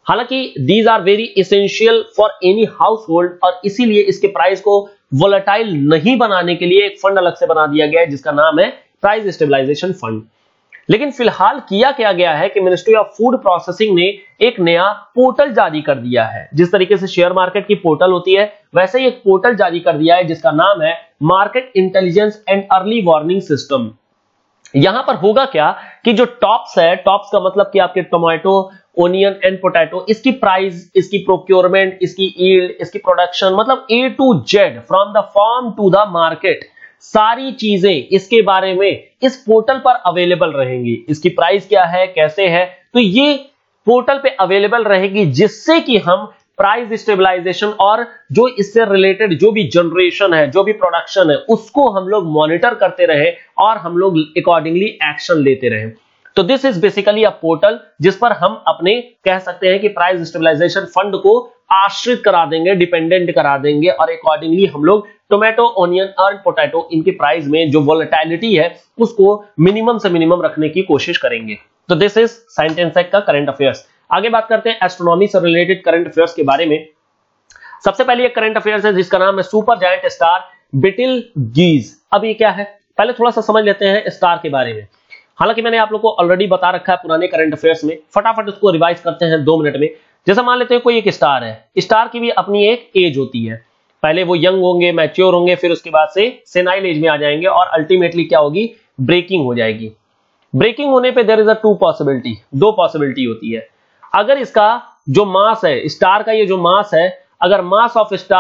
हालांकि these are very essential for any house hold, और इसीलिए इसके प्राइस को वोलेटाइल नहीं बनाने के लिए एक फंड अलग से बना दिया गया है जिसका नाम है प्राइस स्टेबलाइजेशन फंड। लेकिन फिलहाल किया क्या गया है कि मिनिस्ट्री ऑफ फूड प्रोसेसिंग ने एक नया पोर्टल जारी कर दिया है। जिस तरीके से शेयर मार्केट की पोर्टल होती है वैसे ही एक पोर्टल जारी कर दिया है जिसका नाम है market intelligence and early warning system. यहां पर होगा क्या कि जो टॉप्स है, टॉप्स का मतलब कि आपके टोमेटो, ओनियन एंड पोटैटो, इसकी प्राइस, इसकी प्रोक्योरमेंट, इसकी यील्ड, इसकी प्रोडक्शन, मतलब A to Z from the farm to the market, सारी चीजें इसके बारे में इस पोर्टल पर अवेलेबल रहेंगी। इसकी प्राइस क्या है, कैसे है, तो ये पोर्टल पे अवेलेबल रहेगी, जिससे कि हम प्राइस स्टेबलाइजेशन और जो इससे रिलेटेड जो भी जनरेशन है, जो भी प्रोडक्शन है, उसको हम लोग मॉनिटर करते रहे और हम लोग अकॉर्डिंगली एक्शन लेते रहे। तो this is basically a portal जिस पर हम अपने कह सकते हैं कि प्राइस स्टेबलाइजेशन फंड को आश्रित करा देंगे, डिपेंडेंट करा देंगे, और अकॉर्डिंगली हम लोग टोमेटो, ओनियन और पोटैटो इनके प्राइस में जो वोलेटिलिटी है उसको मिनिमम से मिनिमम रखने की कोशिश करेंगे। तो this is science and tech का करंट अफेयर्स। आगे बात करते हैं एस्ट्रोनॉमी से रिलेटेड करंट अफेयर्स के बारे में। सबसे पहले एक करंट अफेयर्स है जिसका नाम है सुपर जायंट स्टार बिटलगीज। अब ये क्या है, पहले थोड़ा सा समझ लेते हैं स्टार के बारे में। हालांकि मैंने आप लोग को ऑलरेडी बता रखा है पुराने करंट अफेयर्स में, फटाफट उसको रिवाइज करते हैं 2 मिनट में। जैसा मान लेते हैं कोई एक स्टार है, स्टार की भी अपनी एक एज होती है। पहले वो यंग होंगे, मैच्योर होंगे, फिर उसके बाद से सेनाइल एज में आ जाएंगे और अल्टीमेटली क्या होगी, ब्रेकिंग हो जाएगी। ब्रेकिंग होने पे there is a 2 possibility, 2 possibility होती है। अगर इसका जो मास है, स्टार का ये जो मास है, अगर मास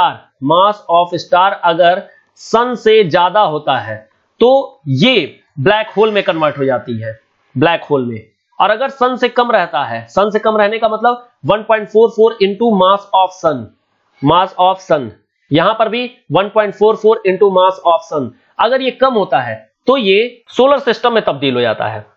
ऑफ स्टार अगर सन से ज्यादा होता है तो ये ब्लैक होल में कन्वर्ट हो जाती है, ब्लैक होल में। और अगर सन से कम रहता है, सन से कम रहने का मतलब 1.44 इंटू मास ऑफ सन, यहां पर भी 1.44 इंटू मास ऑफ सन। अगर ये कम होता है तो ये सोलर सिस्टम में तब्दील हो जाता है,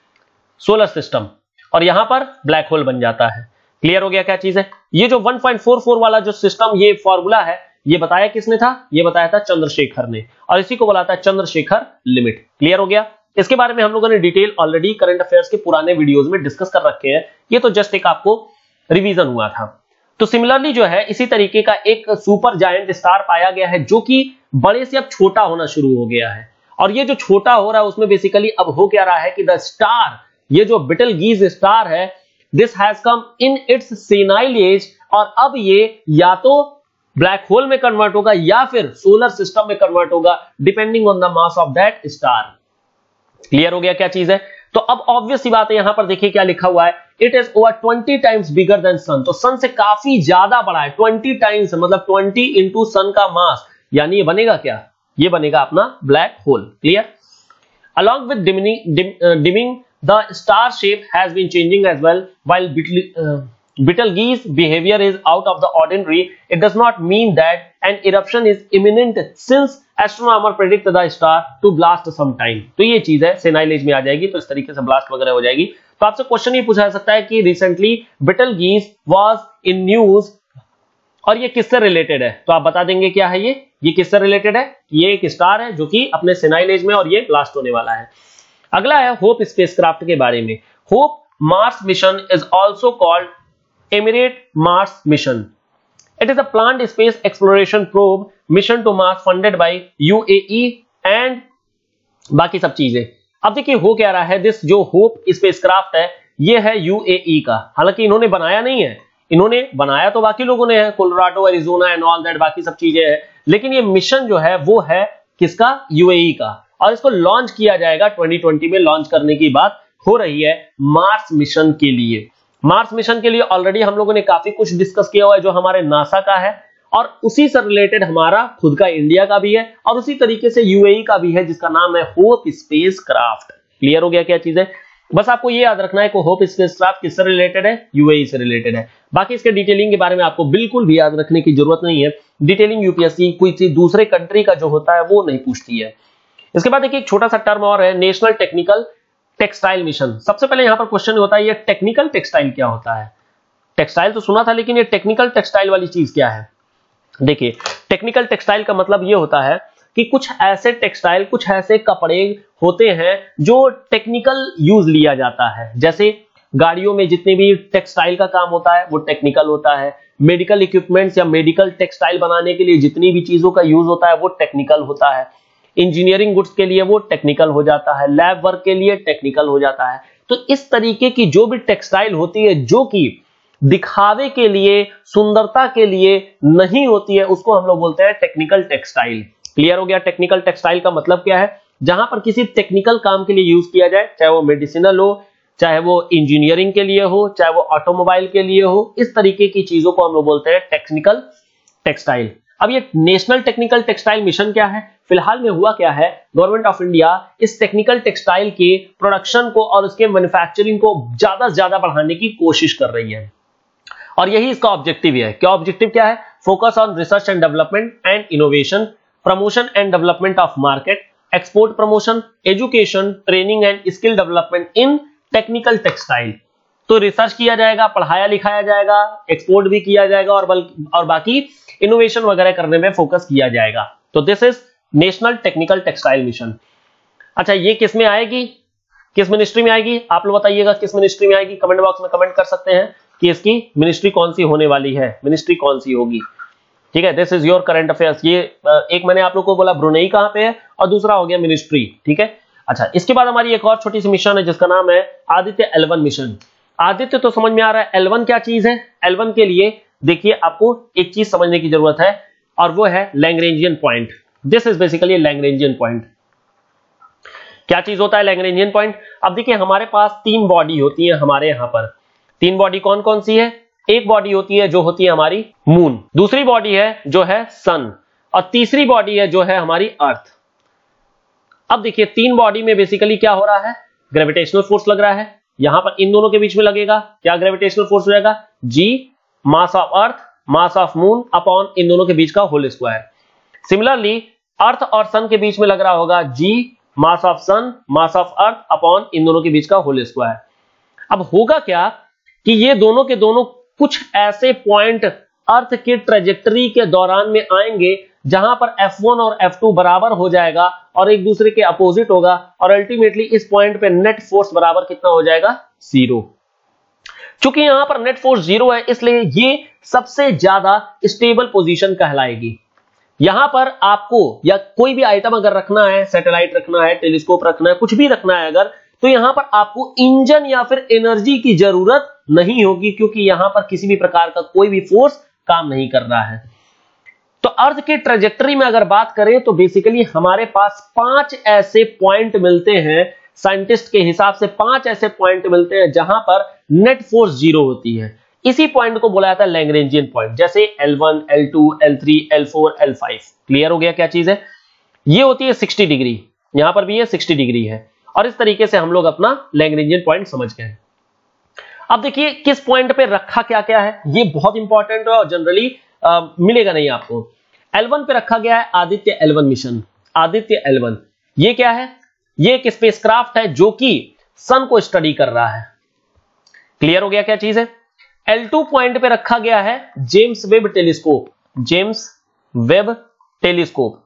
सोलर सिस्टम, और यहां पर ब्लैक होल बन जाता है। क्लियर हो गया क्या चीज है। ये जो 1.44 वाला जो सिस्टम, ये फॉर्मूला है, ये बताया किसने था, ये बताया था चंद्रशेखर ने, और इसी को बुलाता है चंद्रशेखर लिमिट। क्लियर हो गया। इसके बारे में हम लोगों ने डिटेल ऑलरेडी करंट अफेयर्स के पुराने वीडियोस में डिस्कस कर रखे हैं, ये तो जस्ट एक आपको रिवीजन हुआ था। तो सिमिलरली जो है इसी तरीके का एक सुपर जायंट स्टार पाया गया है जो कि बड़े से अब छोटा होना शुरू हो गया है। और ये जो छोटा हो रहा है उसमें बेसिकली अब हो क्या रहा है कि द स्टार, ये जो बिटलगीज स्टार है, this has come in its senile age, और अब ये या तो ब्लैक होल में कन्वर्ट होगा या फिर सोलर सिस्टम में कन्वर्ट होगा, depending on the mass of that star. Clear हो गया क्या चीज है। तो अब ऑब्वियस सी बात है, यहां पर देखिए क्या लिखा हुआ है, it is over 20 times bigger than sun. तो सन से काफी ज्यादा बड़ा है, 20 टाइम्स मतलब 20 इंटू सन का मास, यानी ये बनेगा क्या, ये बनेगा अपना black hole. Clear. Along with dimming the star shape has been changing as well, while Betelgeuse behavior is out of the ordinary. It does not mean that an eruption is imminent since astronomers predict the star to blast sometime. तो ये चीज है, सेनाइल एज में आ जाएगी तो इस तरीके से ब्लास्ट वगैरह हो जाएगी। तो आपसे क्वेश्चन ये पूछा जा सकता है कि recently Betelgeuse was in news, और ये किससे रिलेटेड है, तो आप बता देंगे क्या है ये किससे रिलेटेड है। ये एक स्टार है जो कि अपने सेनाइल एज में, और ये ब्लास्ट होने वाला है। अगला है होप स्पेसक्राफ्ट के बारे में। Hope Mars mission is also called Emirate Mars Mission. It is a planned space exploration probe mission to Mars funded by UAE and बाकी सब चीजें। अब देखिए हो क्या रहा है, दिस जो होप स्पेसक्राफ्ट है ये है UAE का, हालांकि इन्होंने बनाया नहीं है, इन्होंने बनाया तो बाकी लोगों ने है, Colorado, Arizona and all that, बाकी सब चीजें हैं, लेकिन ये मिशन जो है वो है किसका, UAE का, और इसको लॉन्च किया जाएगा 2020 में। लॉन्च करने की बात हो रही है मार्स मिशन के लिए। मार्स मिशन के लिए ऑलरेडी हम लोगों ने काफी कुछ डिस्कस किया हुआ है जो हमारे नासा का है, और उसी से रिलेटेड हमारा खुद का इंडिया का भी है, और उसी तरीके से यूएई का भी है जिसका नाम है होप स्पेसक्राफ्ट। क्लियर हो गया क्या चीज है। बस आपको ये याद रखना है कि होप स्पेसक्राफ्ट किससे रिलेटेड है, यूएई से रिलेटेड है। बाकी इसके डिटेलिंग के बारे में आपको बिल्कुल भी याद रखने की जरूरत नहीं है, डिटेलिंग यूपीएससी कोई दूसरे कंट्री का जो होता है वो नहीं पूछती है। इसके बाद देखिए एक छोटा सा टर्म और है, नेशनल टेक्निकल टेक्सटाइल मिशन। सबसे पहले यहां पर क्वेश्चन होता है ये टेक्निकल टेक्सटाइल क्या होता है। टेक्सटाइल तो सुना था, लेकिन ये टेक्निकल टेक्सटाइल वाली चीज क्या है। देखिए टेक्निकल टेक्सटाइल का मतलब ये होता है कि कुछ ऐसे टेक्सटाइल, कुछ ऐसे कपड़े होते हैं जो टेक्निकल यूज लिया जाता है। जैसे गाड़ियों में जितने भी टेक्सटाइल का काम होता है वो टेक्निकल होता है, मेडिकल इक्विपमेंट्स या मेडिकल टेक्सटाइल बनाने के लिए जितनी भी चीजों का यूज होता है वो टेक्निकल होता है, इंजीनियरिंग गुड्स के लिए वो टेक्निकल हो जाता है, लैब वर्क के लिए टेक्निकल हो जाता है। तो इस तरीके की जो भी टेक्सटाइल होती है जो कि दिखावे के लिए, सुंदरता के लिए नहीं होती है, उसको हम लोग बोलते हैं टेक्निकल टेक्सटाइल। क्लियर हो गया? टेक्निकल टेक्सटाइल का मतलब क्या है? जहां पर किसी टेक्निकल काम के लिए यूज किया जाए, चाहे वो मेडिसिनल हो, चाहे वो इंजीनियरिंग के लिए हो, चाहे वो ऑटोमोबाइल के लिए हो, इस तरीके की चीजों को हम लोग बोलते हैं टेक्निकल टेक्सटाइल। अब ये नेशनल टेक्निकल टेक्सटाइल मिशन क्या है? फिलहाल में हुआ क्या है, गवर्नमेंट ऑफ इंडिया इस टेक्निकल टेक्सटाइल के प्रोडक्शन को और उसके मैन्युफैक्चरिंग को ज्यादा से ज्यादा बढ़ाने की कोशिश कर रही है, और यही इसका ऑब्जेक्टिव है। क्या ऑब्जेक्टिव क्या है? Focus on research and development and innovation, promotion and development of market, export promotion, education, training and skill development in technical textile. तो रिसर्च किया जाएगा, पढ़ाया लिखाया जाएगा, एक्सपोर्ट भी किया जाएगा और बाकी इनोवेशन वगैरह करने में फोकस किया जाएगा। तो this is national technical textile mission. अच्छा, ये किस में आएगी, किस मिनिस्ट्री में आएगी? आप लोग बताइएगा किस मिनिस्ट्री में आएगी। कमेंट बॉक्स में कमेंट कर सकते हैं कि इसकी मिनिस्ट्री कौन सी होने वाली है, मिनिस्ट्री कौन सी होगी। ठीक है, this is your current affairs. ये एक मैंने आप लोग को बोला ब्रुनेई कहां पे है, और दूसरा हो गया मिनिस्ट्री। ठीक है, अच्छा, इसके बाद हमारी एक और छोटी सी मिशन है जिसका नाम है आदित्य L1 मिशन। आदित्य तो समझ में आ रहा है, L1 क्या चीज है? L1 के लिए देखिए आपको एक चीज समझने की जरूरत है, और वो है Lagrangian point. This is basically Lagrangian point. क्या चीज होता है लैग्रेंजियन पॉइंट? अब देखिए हमारे पास तीन बॉडी होती है हमारे यहां पर। तीन बॉडी कौन कौन सी है? एक बॉडी होती है जो होती है हमारी मून, दूसरी बॉडी है जो है सन, और तीसरी बॉडी है जो है हमारी अर्थ। अब देखिए तीन बॉडी में बेसिकली क्या हो रहा है? ग्रेविटेशनल फोर्स लग रहा है, यहां पर इन दोनों के बीच में लगेगा। क्या ग्रेविटेशनल फोर्स रहेगा? G mass of earth mass of moon upon इन दोनों के बीच का होल स्क्वायर। सिमिलरली अर्थ और सन के बीच में लग रहा होगा G mass of sun mass of earth upon इन दोनों के बीच का होल स्क्वायर। अब होगा क्या कि ये दोनों के दोनों कुछ ऐसे पॉइंट अर्थ के ट्रेजेक्टरी के दौरान में आएंगे जहां पर F1 और F2 बराबर हो जाएगा और एक दूसरे के अपोजिट होगा, और अल्टीमेटली इस पॉइंट पे नेट फोर्स बराबर कितना हो जाएगा? 0। चूंकि यहां पर नेट फोर्स 0 है, इसलिए ये सबसे ज्यादा स्टेबल पोजीशन कहलाएगी। यहां पर आपको या कोई भी आइटम अगर रखना है, सैटेलाइट रखना है, टेलीस्कोप रखना है, कुछ भी रखना है अगर, तो यहां पर आपको इंजन या फिर एनर्जी की जरूरत नहीं होगी, क्योंकि यहां पर किसी भी प्रकार का कोई भी फोर्स काम नहीं कर रहा है। तो अर्थ के ट्रेजेक्टरी में अगर बात करें तो बेसिकली हमारे पास 5 ऐसे पॉइंट मिलते हैं, साइंटिस्ट के हिसाब से 5 ऐसे पॉइंट मिलते हैं जहां पर नेट फोर्स 0 होती है। इसी पॉइंट को बोला जाता है लैग्रेंजियन पॉइंट, जैसे L1, L2, L3, L4, L5। Clear हो गया क्या चीज है? ये होती है 60 डिग्री, यहां पर भी ये 60 डिग्री है, और इस तरीके से हम लोग अपना लैग्रेंजियन पॉइंट समझ गए। अब देखिए किस पॉइंट पे रखा क्या क्या है, ये बहुत इंपॉर्टेंट है और जनरली मिलेगा नहीं आपको। L1 पे रखा गया है Aditya L1 mission. Aditya L1 ये क्या है? ये एक स्पेसक्राफ्ट है जो कि सन को स्टडी कर रहा है। क्लियर हो गया क्या चीज है? L2 पॉइंट पे रखा गया है James Webb telescope. James Webb telescope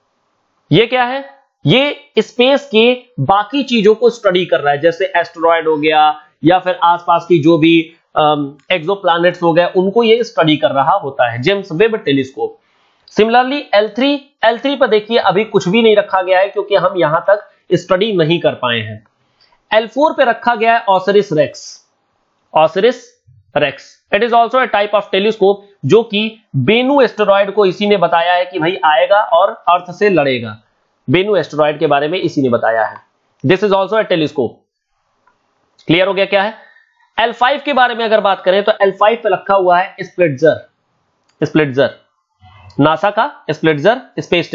ये क्या है? ये स्पेस के बाकी चीजों को स्टडी कर रहा है, जैसे एस्टेरॉयड हो गया या फिर आसपास की जो भी एक्सोप्लैनेट्स हो गए, उनको ये स्टडी कर रहा होता है, James Webb telescope. Similarly L3 पर देखिए अभी कुछ भी नहीं रखा गया है क्योंकि हम यहां तक स्टडी नहीं कर पाए हैं। L4 पे रखा गया है OSIRIS REx. OSIRIS REx it is also a type of telescope, जो कि बेनू एस्टेरॉयड को इसी ने बताया है कि भाई आएगा और अर्थ से लड़ेगा। बेनू एस्टेरॉयड के बारे में इसी ने बताया है। This is also a telescope. Clear हो गया क्या है? L5 के बारे में अगर बात करें तो L5 पे रखा हुआ है स्प्लिट्जर, नासा का स्प्लिट्जर स्पेस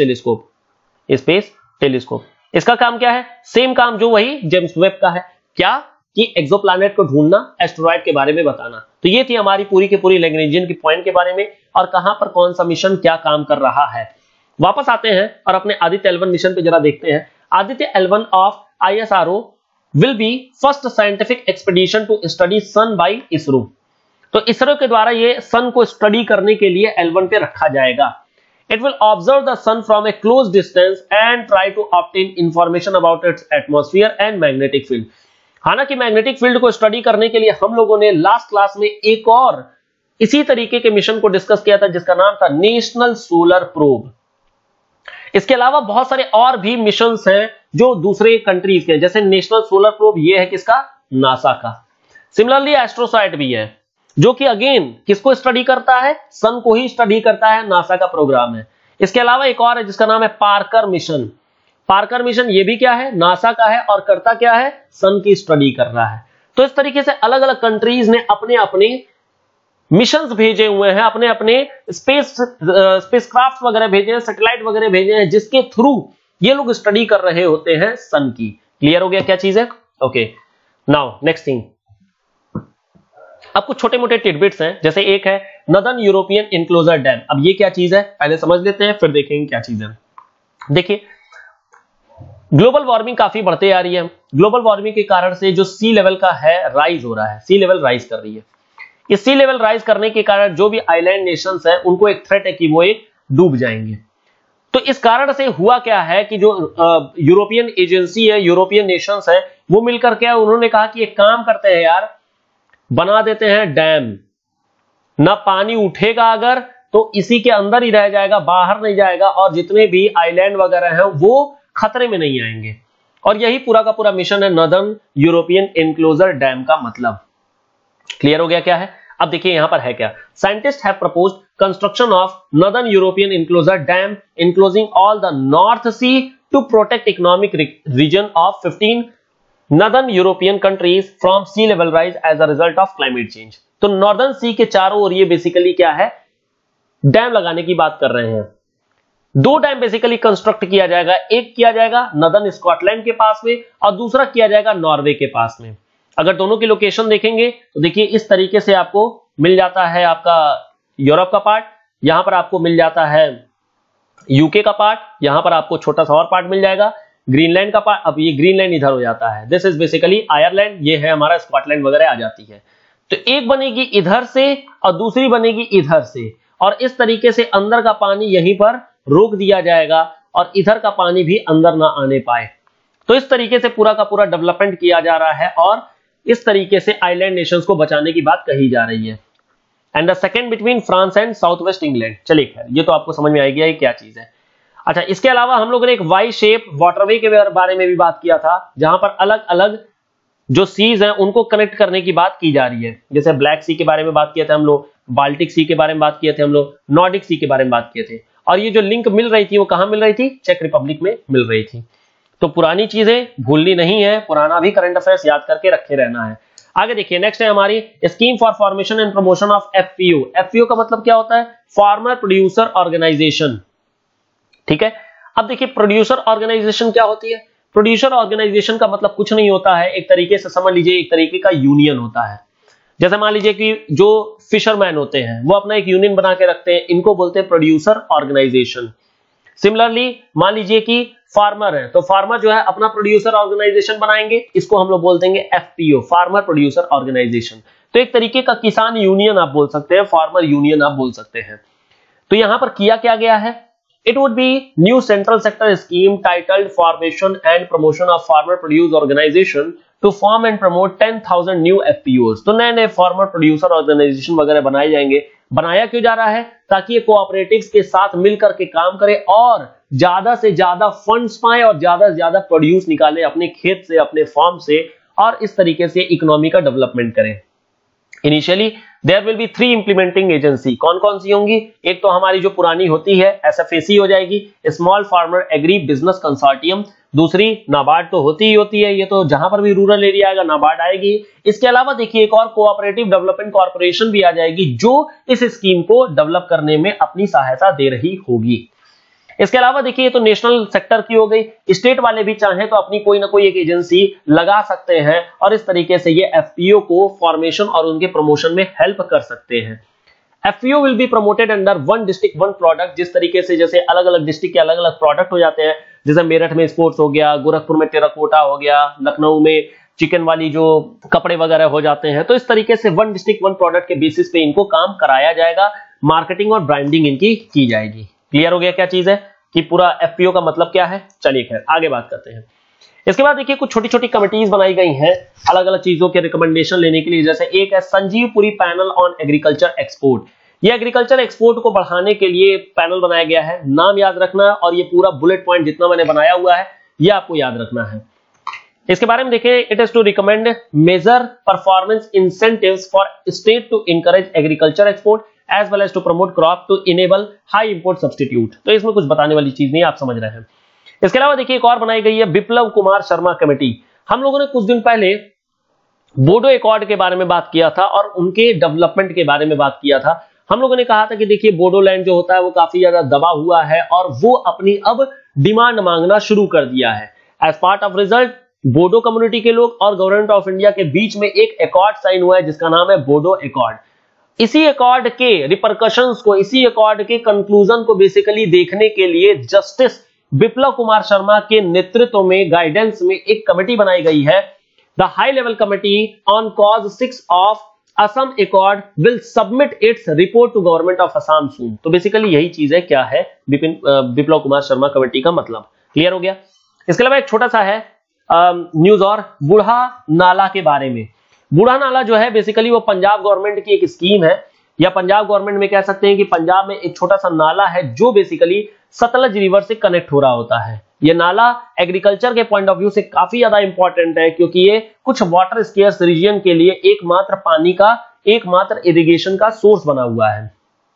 टेलीस्कोप। इसका काम क्या है? सेम काम जो वही जेम्स वेब का है। क्या? कि एक्सोप्लैनेट को ढूंढना, एस्टेरॉयड के बारे में बताना। तो ये थी हमारी पूरी की पूरी लैग्रेंजियन की पॉइंट के बारे में और कहां पर कौन सा मिशन क्या काम कर रहा है। वापस आते हैं और अपने आदित्य L1 मिशन पे जरा देखते हैं। Aditya L1 of ISRO will be first scientific expedition to study sun by ISRO। तो इसरो के द्वारा ये सन को स्टडी करने के लिए L1 पे रखा जाएगा। It will observe the sun from a close distance and try to obtain information about its atmosphere and magnetic field। हालांकि मैग्नेटिक फील्ड को स्टडी करने के लिए हम लोगों ने लास्ट क्लास में एक और इसी तरीके के मिशन को डिस्कस किया था जिसका नाम था नेशनल सोलर प्रोब। इसके अलावा बहुत सारे और भी मिशंस हैं जो दूसरे कंट्रीज के, जैसे नेशनल सोलर प्रोब ये है किसका, नासा का। सिमिलरली एस्ट्रोसाइट भी है जो कि अगेन किसको स्टडी करता है, सन को ही स्टडी करता है, नासा का प्रोग्राम है। इसके अलावा एक और है जिसका नाम है पार्कर मिशन। पार्कर मिशन ये भी क्या है, नासा का है और करता क्या है, सन की स्टडी कर रहा है। तो इस तरीके से अलग अलग कंट्रीज ने अपने अपने मिशंस भेजे हुए हैं, अपने अपने स्पेसक्राफ्ट वगैरह भेजे हैं, सैटेलाइट वगैरह भेजे हैं, जिसके थ्रू ये लोग स्टडी कर रहे होते हैं सन की। क्लियर हो गया क्या चीज है? ओके, नाउ नेक्स्ट थिंग, अब कुछ छोटे मोटे टिडबिट्स हैं, जैसे एक है नदर्न यूरोपियन इनक्लोजर डैम। अब ये क्या चीज है पहले समझ लेते हैं, फिर देखेंगे क्या चीज है। देखिए, ग्लोबल वार्मिंग काफी बढ़ते आ रही है। ग्लोबल वार्मिंग के कारण से जो सी लेवल का है राइज हो रहा है, सी लेवल राइज कर रही है। इस सी लेवल राइज करने के कारण जो भी आइलैंड नेशंस हैं उनको एक थ्रेट है कि वो एक डूब जाएंगे। तो इस कारण से हुआ क्या है कि जो यूरोपियन एजेंसी है, यूरोपियन नेशंस है, वो मिलकर क्या उन्होंने कहा कि एक काम करते हैं यार, बना देते हैं डैम, ना पानी उठेगा अगर तो इसी के अंदर ही रह जाएगा, बाहर नहीं जाएगा, और जितने भी आइलैंड वगैरह हैं वो खतरे में नहीं आएंगे। और यही पूरा का पूरा मिशन है नदर्न यूरोपियन एनक्लोजर डैम का मतलब। क्लियर हो गया क्या है? अब देखिए यहां पर है क्या, scientist have proposed construction of northern European enclosure dam enclosing all the North Sea to protect economic region of 15 northern European countries from sea level rise as a result of climate change. तो नॉर्दर्न सी के चारों ओर ये बेसिकली क्या है, डैम लगाने की बात कर रहे हैं। दो डैम बेसिकली कंस्ट्रक्ट किया जाएगा, एक किया जाएगा नॉर्दर्न स्कॉटलैंड के पास में और दूसरा किया जाएगा नॉर्वे के पास में। अगर दोनों की लोकेशन देखेंगे तो देखिए इस तरीके से आपको मिल जाता है आपका यूरोप का पार्ट, यहां पर आपको मिल जाता है यूके का पार्ट, यहां पर आपको छोटा सा और पार्ट मिल जाएगा ग्रीनलैंड का पार्ट। अब ये ग्रीनलैंड इधर हो जाता है, दिस इज बेसिकली आयरलैंड, ये है हमारा स्कॉटलैंड वगैरह आ जाती है। तो एक बनेगी इधर से और दूसरी बनेगी इधर से, और इस तरीके से अंदर का पानी यहीं पर रोक दिया जाएगा और इधर का पानी भी अंदर ना आने पाए। तो इस तरीके से पूरा का पूरा डेवलपमेंट किया जा रहा है और इस तरीके से आइलैंड नेशंस को बचाने की बात कही जा रही है। And the second between France and south west England. चलिए खैर ये तो आपको समझ में आएगी ये क्या चीज है। अच्छा, इसके अलावा हम लोगों ने एक वाई शेप वाटरवे के बारे में भी बात किया था, जहां पर अलग अलग जो सीज हैं उनको कनेक्ट करने की बात की जा रही है। जैसे ब्लैक सी के बारे में बात किया था हम लोग, बाल्टिक सी के बारे में बात किए थे हम लोग, नॉर्डिक सी के बारे में बात किए थे। और ये जो लिंक मिल रही थी वो कहां मिल रही थी, चेक रिपब्लिक में मिल रही थी। तो पुरानी चीजें भूलनी नहीं है, पुराना भी करंट अफेयर्स याद करके रखे रहना है। आगे देखिए, नेक्स्ट है हमारी scheme for formation and promotion of FPO. FPO का मतलब क्या होता है, फार्मर प्रोड्यूसर ऑर्गेनाइजेशन। ठीक है, अब देखिए प्रोड्यूसर ऑर्गेनाइजेशन क्या होती है। प्रोड्यूसर ऑर्गेनाइजेशन का मतलब कुछ नहीं होता है, एक तरीके से समझ लीजिए एक तरीके का यूनियन होता है। जैसे मान लीजिए कि जो फिशरमैन होते हैं वो अपना एक यूनियन बना के रखते हैं, इनको बोलते हैं प्रोड्यूसर ऑर्गेनाइजेशन। सिमिलरली मान लीजिए कि फार्मर है, तो फार्मर जो है अपना प्रोड्यूसर ऑर्गेनाइजेशन बनाएंगे, इसको हम लोग बोल देंगे एफपीओ, फार्मर प्रोड्यूसर ऑर्गेनाइजेशन। तो एक तरीके का किसान यूनियन आप बोल सकते हैं, फार्मर यूनियन आप बोल सकते हैं। तो यहां पर किया क्या गया है, it would be new central sector scheme titled formation and promotion of farmer produce organization to form and promote 10,000 new FPOs। तो नए नए फार्मर प्रोड्यूसर ऑर्गेनाइजेशन वगैरह बनाए जाएंगे। बनाया क्यों जा रहा है, ताकि ये कोऑपरेटिव्स के साथ मिलकर के काम करे और ज्यादा से ज्यादा फंड्स पाए और ज्यादा से ज्यादा प्रोड्यूस निकाले अपने खेत से, अपने फार्म से, और इस तरीके से इकोनॉमी का डेवलपमेंट करें। Initially there will be 3 implementing agency. कौन कौन सी होंगी, एक तो हमारी जो पुरानी होती है एसएफएसी हो जाएगी, small farmer agri business consortium. दूसरी नाबार्ड तो होती ही होती है, ये तो जहां पर भी रूरल एरिया आएगा नाबार्ड आएगी। इसके अलावा देखिए एक और कोऑपरेटिव डेवलपमेंट कॉर्पोरेशन भी आ जाएगी जो इस स्कीम को डेवलप करने में अपनी सहायता दे रही होगी। इसके अलावा देखिए ये तो नेशनल सेक्टर की हो गई, स्टेट वाले भी चाहें तो अपनी कोई ना कोई एक एजेंसी लगा सकते हैं और इस तरीके से ये एफपीओ को फॉर्मेशन और उनके प्रमोशन में हेल्प कर सकते हैं। FPO will be promoted under one district one product. जिस तरीके से जैसे अलग अलग डिस्ट्रिक्ट के अलग अलग प्रोडक्ट हो जाते हैं, जैसे मेरठ में स्पोर्ट्स हो गया, गोरखपुर में टेराकोटा हो गया, लखनऊ में चिकन वाली जो कपड़े वगैरह हो जाते हैं, तो इस तरीके से वन डिस्ट्रिक्ट वन प्रोडक्ट के बेसिस पे इनको काम कराया जाएगा, मार्केटिंग और ब्रांडिंग इनकी की जाएगी। क्लियर हो गया क्या चीज है कि पूरा एफपीओ का मतलब क्या है। चलिए खैर आगे बात करते हैं। इसके बाद देखिए कुछ छोटी छोटी कमिटीज बनाई गई हैं अलग अलग चीजों के रिकमेंडेशन लेने के लिए। जैसे एक है Sanjiv Puri panel on agriculture export. ये एग्रीकल्चर एक्सपोर्ट को बढ़ाने के लिए पैनल बनाया गया है। नाम याद रखना है और ये पूरा बुलेट पॉइंट जितना मैंने बनाया हुआ है ये आपको याद रखना है। इसके बारे में देखें, it is to recommend major performance incentives for state to encourage agriculture export as well as to promote crop to enable high import substitute. तो इसमें कुछ बताने वाली चीज नहीं, आप समझ रहे हैं। इसके अलावा देखिए एक और बनाई गई है बिप्लब कुमार शर्मा कमेटी। हम लोगों ने कुछ दिन पहले बोडो एकॉर्ड के बारे में बात किया था और उनके डेवलपमेंट के बारे में बात किया था। हम लोगों ने कहा था कि देखिए बोडोलैंड जो होता है वो काफी ज्यादा दबा हुआ है और वो अपनी अब डिमांड मांगना शुरू कर दिया है। As part of result Bodo community के लोग और गवर्नमेंट ऑफ इंडिया के बीच में एक एकॉर्ड साइन हुआ है जिसका नाम है बोडो एकॉर्ड। इसी एकॉर्ड के रिपरकशंस को, इसी एकॉर्ड के कंक्लूजन को बेसिकली देखने के लिए जस्टिस बिप्लब कुमार शर्मा के नेतृत्व में गाइडेंस में एक कमेटी बनाई गई है। The high level committee on clause 6 of Assam accord will submit its report to government of Assam soon. तो बेसिकली यही चीज है, क्या है बिप्लब कुमार शर्मा कमेटी का मतलब। क्लियर हो गया। इसके अलावा एक छोटा सा है न्यूज और बूढ़ा नाला के बारे में। बूढ़ा नाला जो है बेसिकली वो पंजाब गवर्नमेंट की एक स्कीम है, या पंजाब गवर्नमेंट में कह सकते हैं कि पंजाब में एक छोटा सा नाला है जो बेसिकली सतलज रिवर से कनेक्ट हो रहा होता है। ये नाला एग्रीकल्चर के पॉइंट ऑफ व्यू से काफी ज्यादा इंपॉर्टेंट है क्योंकि ये कुछ वाटर स्केर्स रीजन के लिए एकमात्र पानी का, एकमात्र इरिगेशन का सोर्स बना हुआ है।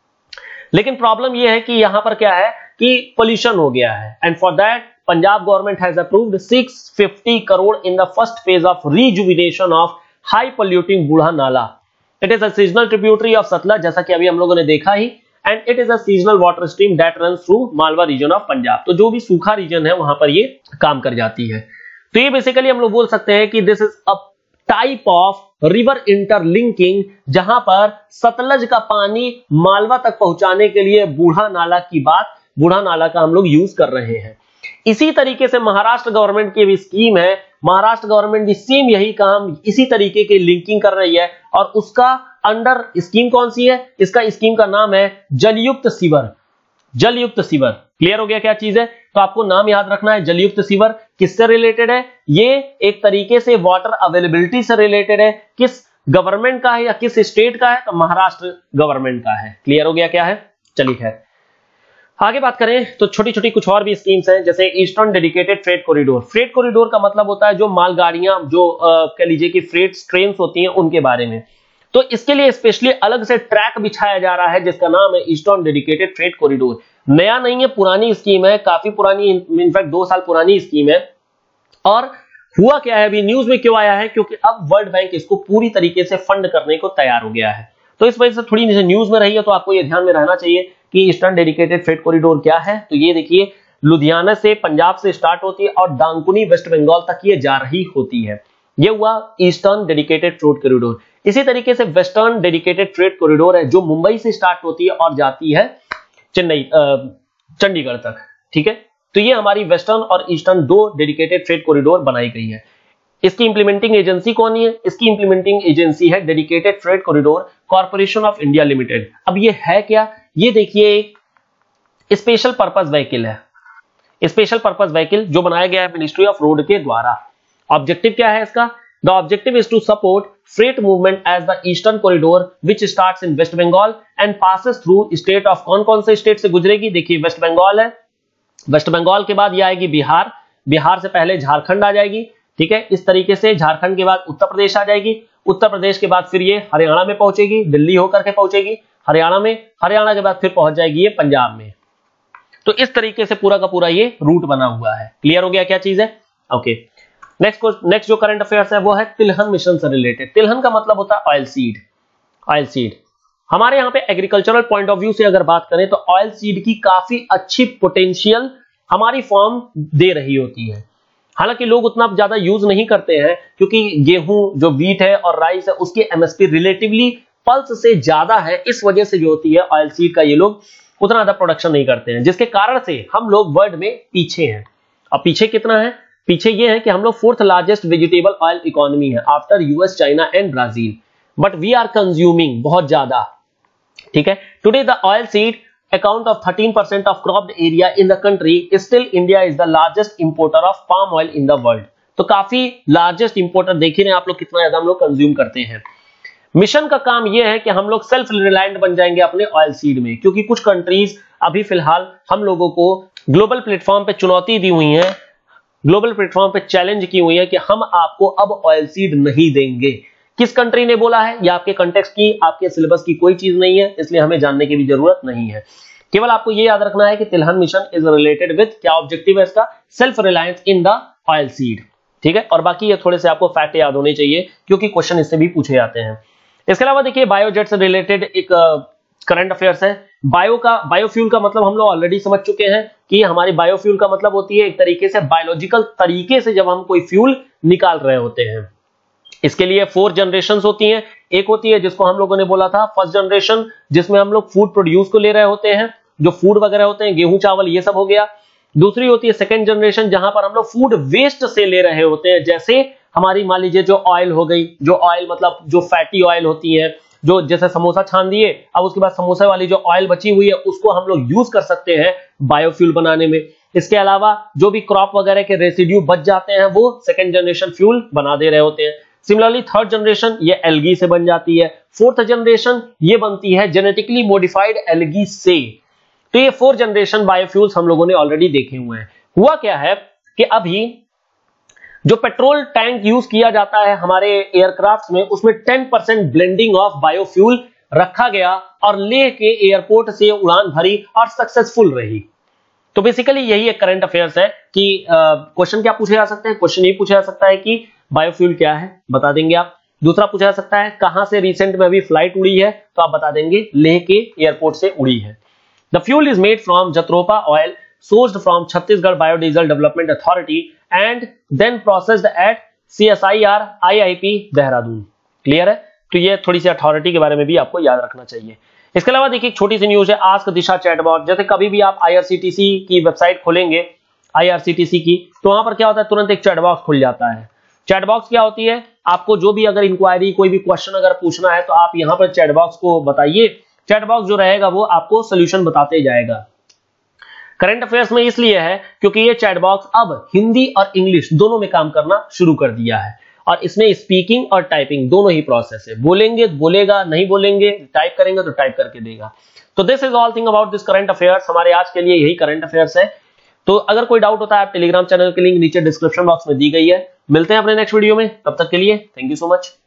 लेकिन प्रॉब्लम ये है कि यहां पर क्या है कि पोल्यूशन हो गया है and for that Punjab government has approved 650 crore in the first phase of rejuvenation of high polluting Budha Nala. It is a seasonal tributary of Sutlej, जैसा कि अभी हम लोगों ने देखा ही, and it is a seasonal water stream that runs through Malwa region of Punjab. तो जो भी सूखा रीजन है वहां पर ये काम कर जाती है। तो ये बेसिकली हम लोग बोल सकते हैं कि this is a type of river interlinking जहां पर सतलज का पानी मालवा तक पहुंचाने के लिए बूढ़ा नाला की बात, बूढ़ा नाला का हम लोग यूज कर रहे हैं। इसी तरीके से महाराष्ट्र गवर्नमेंट की भी स्कीम है। महाराष्ट्र गवर्नमेंट भी सेम यही काम इसी तरीके की लिंकिंग कर रही है और उसका अंडर स्कीम कौन सी है? इसका स्कीम का नाम है जलयुक्त सीवर। जलयुक्त सीवर क्लियर हो गया क्या चीज है? तो आपको नाम याद रखना है। जलयुक्त सीवर किससे रिलेटेड है? ये एक तरीके से वाटर अवेलेबिलिटी से रिलेटेड है। किस गवर्नमेंट का है या किस स्टेट का है? तो महाराष्ट्र गवर्नमेंट का है। क्लियर हो गया क्या है? चलिए खैर आगे बात करें तो छोटी छोटी कुछ और भी स्कीम्स हैं, जैसे eastern dedicated freight corridor. Freight corridor का मतलब होता है जो मालगाड़ियां, जो कह लीजिए कि फ्रेट ट्रेन होती हैं उनके बारे में। तो इसके लिए स्पेशली अलग से ट्रैक बिछाया जा रहा है जिसका नाम है ईस्टर्न डेडिकेटेड फ्रेट कॉरिडोर। नया नहीं है, पुरानी स्कीम है, काफी पुरानी, इनफैक्ट 2 साल पुरानी स्कीम है। और हुआ क्या है, अभी न्यूज में क्यों आया है? क्योंकि अब वर्ल्ड बैंक इसको पूरी तरीके से फंड करने को तैयार हो गया है। तो इस वजह से थोड़ी न्यूज में रही है, तो आपको ये ध्यान में रहना चाहिए कि ईस्टर्न डेडिकेटेड फ्रेट कॉरिडोर क्या है। तो ये देखिए लुधियाना से, पंजाब से स्टार्ट होती है और डांकुनी वेस्ट बंगाल तक ये जा रही होती है। ये हुआ ईस्टर्न डेडिकेटेड फ्रेट कॉरिडोर। इसी तरीके से वेस्टर्न डेडिकेटेड फ्रेट कॉरिडोर है जो मुंबई से स्टार्ट होती है और जाती है चंडीगढ़ तक। ठीक है, तो ये हमारी वेस्टर्न और ईस्टर्न 2 डेडिकेटेड फ्रेट कॉरिडोर बनाई गई है। इसकी इंप्लीमेंटिंग एजेंसी कौन है? इसकी इंप्लीमेंटिंग एजेंसी है dedicated freight corridor corporation of India limited. अब ये है क्या? ये देखिए एक स्पेशल पर्पस व्हीकल है, स्पेशल पर्पस व्हीकल जो बनाया गया है मिनिस्ट्री ऑफ रोड के द्वारा। ऑब्जेक्टिव क्या है इसका? The objective is to support freight movement as the eastern corridor which starts in West Bengal and passes through state of, कौन कौन से स्टेट से गुजरेगी? देखिए वेस्ट बंगाल है, वेस्ट बंगाल के बाद ये आएगी बिहार, बिहार से पहले झारखंड आ जाएगी। ठीक है, इस तरीके से झारखंड के बाद उत्तर प्रदेश आ जाएगी, उत्तर प्रदेश के बाद फिर ये हरियाणा में पहुंचेगी, दिल्ली होकर के पहुंचेगी हरियाणा में, हरियाणा के बाद फिर पहुंच जाएगी ये पंजाब में। तो इस तरीके से पूरा का पूरा ये रूट बना हुआ है। क्लियर हो गया क्या चीज है? ओके, नेक्स्ट जो करंट अफेयर्स है वो है तिलहन मिशन से रिलेटेड। तिलहन का मतलब होता है ऑयल सीड। ऑयल सीड हमारे यहाँ पे एग्रीकल्चरल पॉइंट ऑफ व्यू से अगर बात करें तो ऑयल सीड की काफी अच्छी पोटेंशियल हमारी फॉर्म दे रही होती है। हालांकि लोग उतना ज्यादा यूज नहीं करते हैं क्योंकि गेहूं जो व्हीट है और राइस है उसकी एमएसपी रिलेटिवली पल्स से ज्यादा है। इस वजह से जो होती है ऑयल सीड का ये लोग उतना ज्यादा प्रोडक्शन नहीं करते हैं, जिसके कारण से हम लोग वर्ल्ड में पीछे हैं। अब पीछे कितना है? पीछे ये है कि हम लोग 4th largest vegetable oil economy है after US, China and Brazil, but we are consuming बहुत ज्यादा। ठीक है, today the oil seed account of 13% of cropped area in the country, still India is the largest importer of palm oil in the world. तो काफी लार्जेस्ट इंपोर्टर, देखिए ना आप लोग कितना ज्यादा हम लोग कंज्यूम करते हैं। मिशन का काम यह है कि हम लोग सेल्फ रिलायंट बन जाएंगे अपने ऑयल सीड में, क्योंकि कुछ कंट्रीज अभी फिलहाल हम लोगों को ग्लोबल प्लेटफॉर्म पे चुनौती दी हुई है, ग्लोबल प्लेटफॉर्म पे चैलेंज की हुई है कि हम आपको अब ऑयल सीड नहीं देंगे। किस कंट्री ने बोला है, या आपके कंटेक्स्ट की, आपके सिलेबस की कोई चीज नहीं है, इसलिए हमें जानने की भी जरूरत नहीं है। केवल आपको यह याद रखना है कि तिलहन मिशन इज रिलेटेड विद, क्या ऑब्जेक्टिव है इसका, self reliance in the oil seed, ठीक है। और बाकी ये थोड़े से आपको फैक्ट याद होने चाहिए, क्योंकि क्वेश्चन इससे भी पूछे जाते हैं। इसके अलावा देखिए बायोजेट से रिलेटेड एक करंट अफेयर्स है। बायोफ्यूल का मतलब हम लोग ऑलरेडी समझ चुके हैं कि हमारी बायोफ्यूल का मतलब होती है एक तरीके से बायोलॉजिकल तरीके से जब हम कोई फ्यूल निकाल रहे होते हैं। इसके लिए 4 जनरेशंस होती हैं। एक होती है जिसको हम लोगों ने बोला था फर्स्ट जनरेशन, जिसमें हम लोग फूड प्रोड्यूस को ले रहे होते हैं, जो फूड वगैरह होते हैं, गेहूं चावल ये सब हो गया। दूसरी होती है सेकेंड जनरेशन, जहां पर हम लोग फूड वेस्ट से ले रहे होते हैं, जैसे हमारी मान लीजिए जो ऑयल हो गई, जो ऑयल मतलब जो फैटी ऑयल होती है, जो जैसे समोसा छान दिए, अब उसके बाद समोसे वाली जो ऑयल बची हुई है उसको हम लोग यूज कर सकते हैं बायोफ्यूल बनाने में। इसके अलावा जो भी क्रॉप वगैरह के रेसिड्यू बच जाते हैं वो सेकेंड जनरेशन फ्यूल बना दे रहे होते हैं। सिमिलरली थर्ड जनरेशन ये एल्गी से बन जाती है। फोर्थ जनरेशन ये बनती है जेनेटिकली मॉडिफाइड एल्गी से। तो ये 4 जनरेशन बायोफ्यूल्स हम लोगों ने ऑलरेडी देखे हुए हैं। हुआ क्या है कि अभी जो पेट्रोल टैंक यूज किया जाता है हमारे एयरक्राफ्ट में, उसमें 10% ब्लेंडिंग ऑफ बायोफ्यूल रखा गया और लेके एयरपोर्ट से उड़ान भरी और सक्सेसफुल रही। तो बेसिकली यही एक करंट अफेयर्स है कि क्वेश्चन क्या पूछे जा सकते हैं। क्वेश्चन ये पूछा जा सकता है कि बायोफ्यूल क्या है, बता देंगे आप। दूसरा पूछा जा सकता है कहां से रिसेंट में अभी फ्लाइट उड़ी है, तो आप बता देंगे लेह के एयरपोर्ट से उड़ी है। The fuel is made from jatropha oil sourced from Chhattisgarh Biodiesel Development Authority and then processed at CSIR IIP Dehradun. Clear है। तो ये थोड़ी सी अथॉरिटी के बारे में भी आपको याद रखना चाहिए। इसके अलावा देखिए एक छोटी सी न्यूज है, आस्क दिशा चैटबॉट। जैसे कभी भी आप IRCTC की वेबसाइट खोलेंगे, IRCTC की, तो वहां पर क्या होता है, तुरंत एक चैटबॉक्स खुल जाता है। चैटबॉक्स क्या होती है, आपको जो भी अगर इंक्वायरी, कोई भी क्वेश्चन अगर पूछना है तो आप यहां पर चैटबॉक्स को बताइए। चैटबॉक्स जो रहेगा वो आपको सोल्यूशन बताते जाएगा। करंट अफेयर्स में इसलिए है क्योंकि ये चैट बॉक्स अब हिंदी और इंग्लिश दोनों में काम करना शुरू कर दिया है, और इसमें स्पीकिंग और टाइपिंग दोनों ही प्रोसेस है। बोलेंगे बोलेगा, नहीं बोलेंगे टाइप करेंगे तो टाइप करके देगा। तो this is all thing about this current affairs. हमारे आज के लिए यही करंट अफेयर्स है। तो अगर कोई डाउट होता है, आप टेलीग्राम चैनल की लिंक नीचे डिस्क्रिप्शन बॉक्स में दी गई है। मिलते हैं अपने नेक्स्ट वीडियो में, तब तक के लिए थैंक यू सो मच।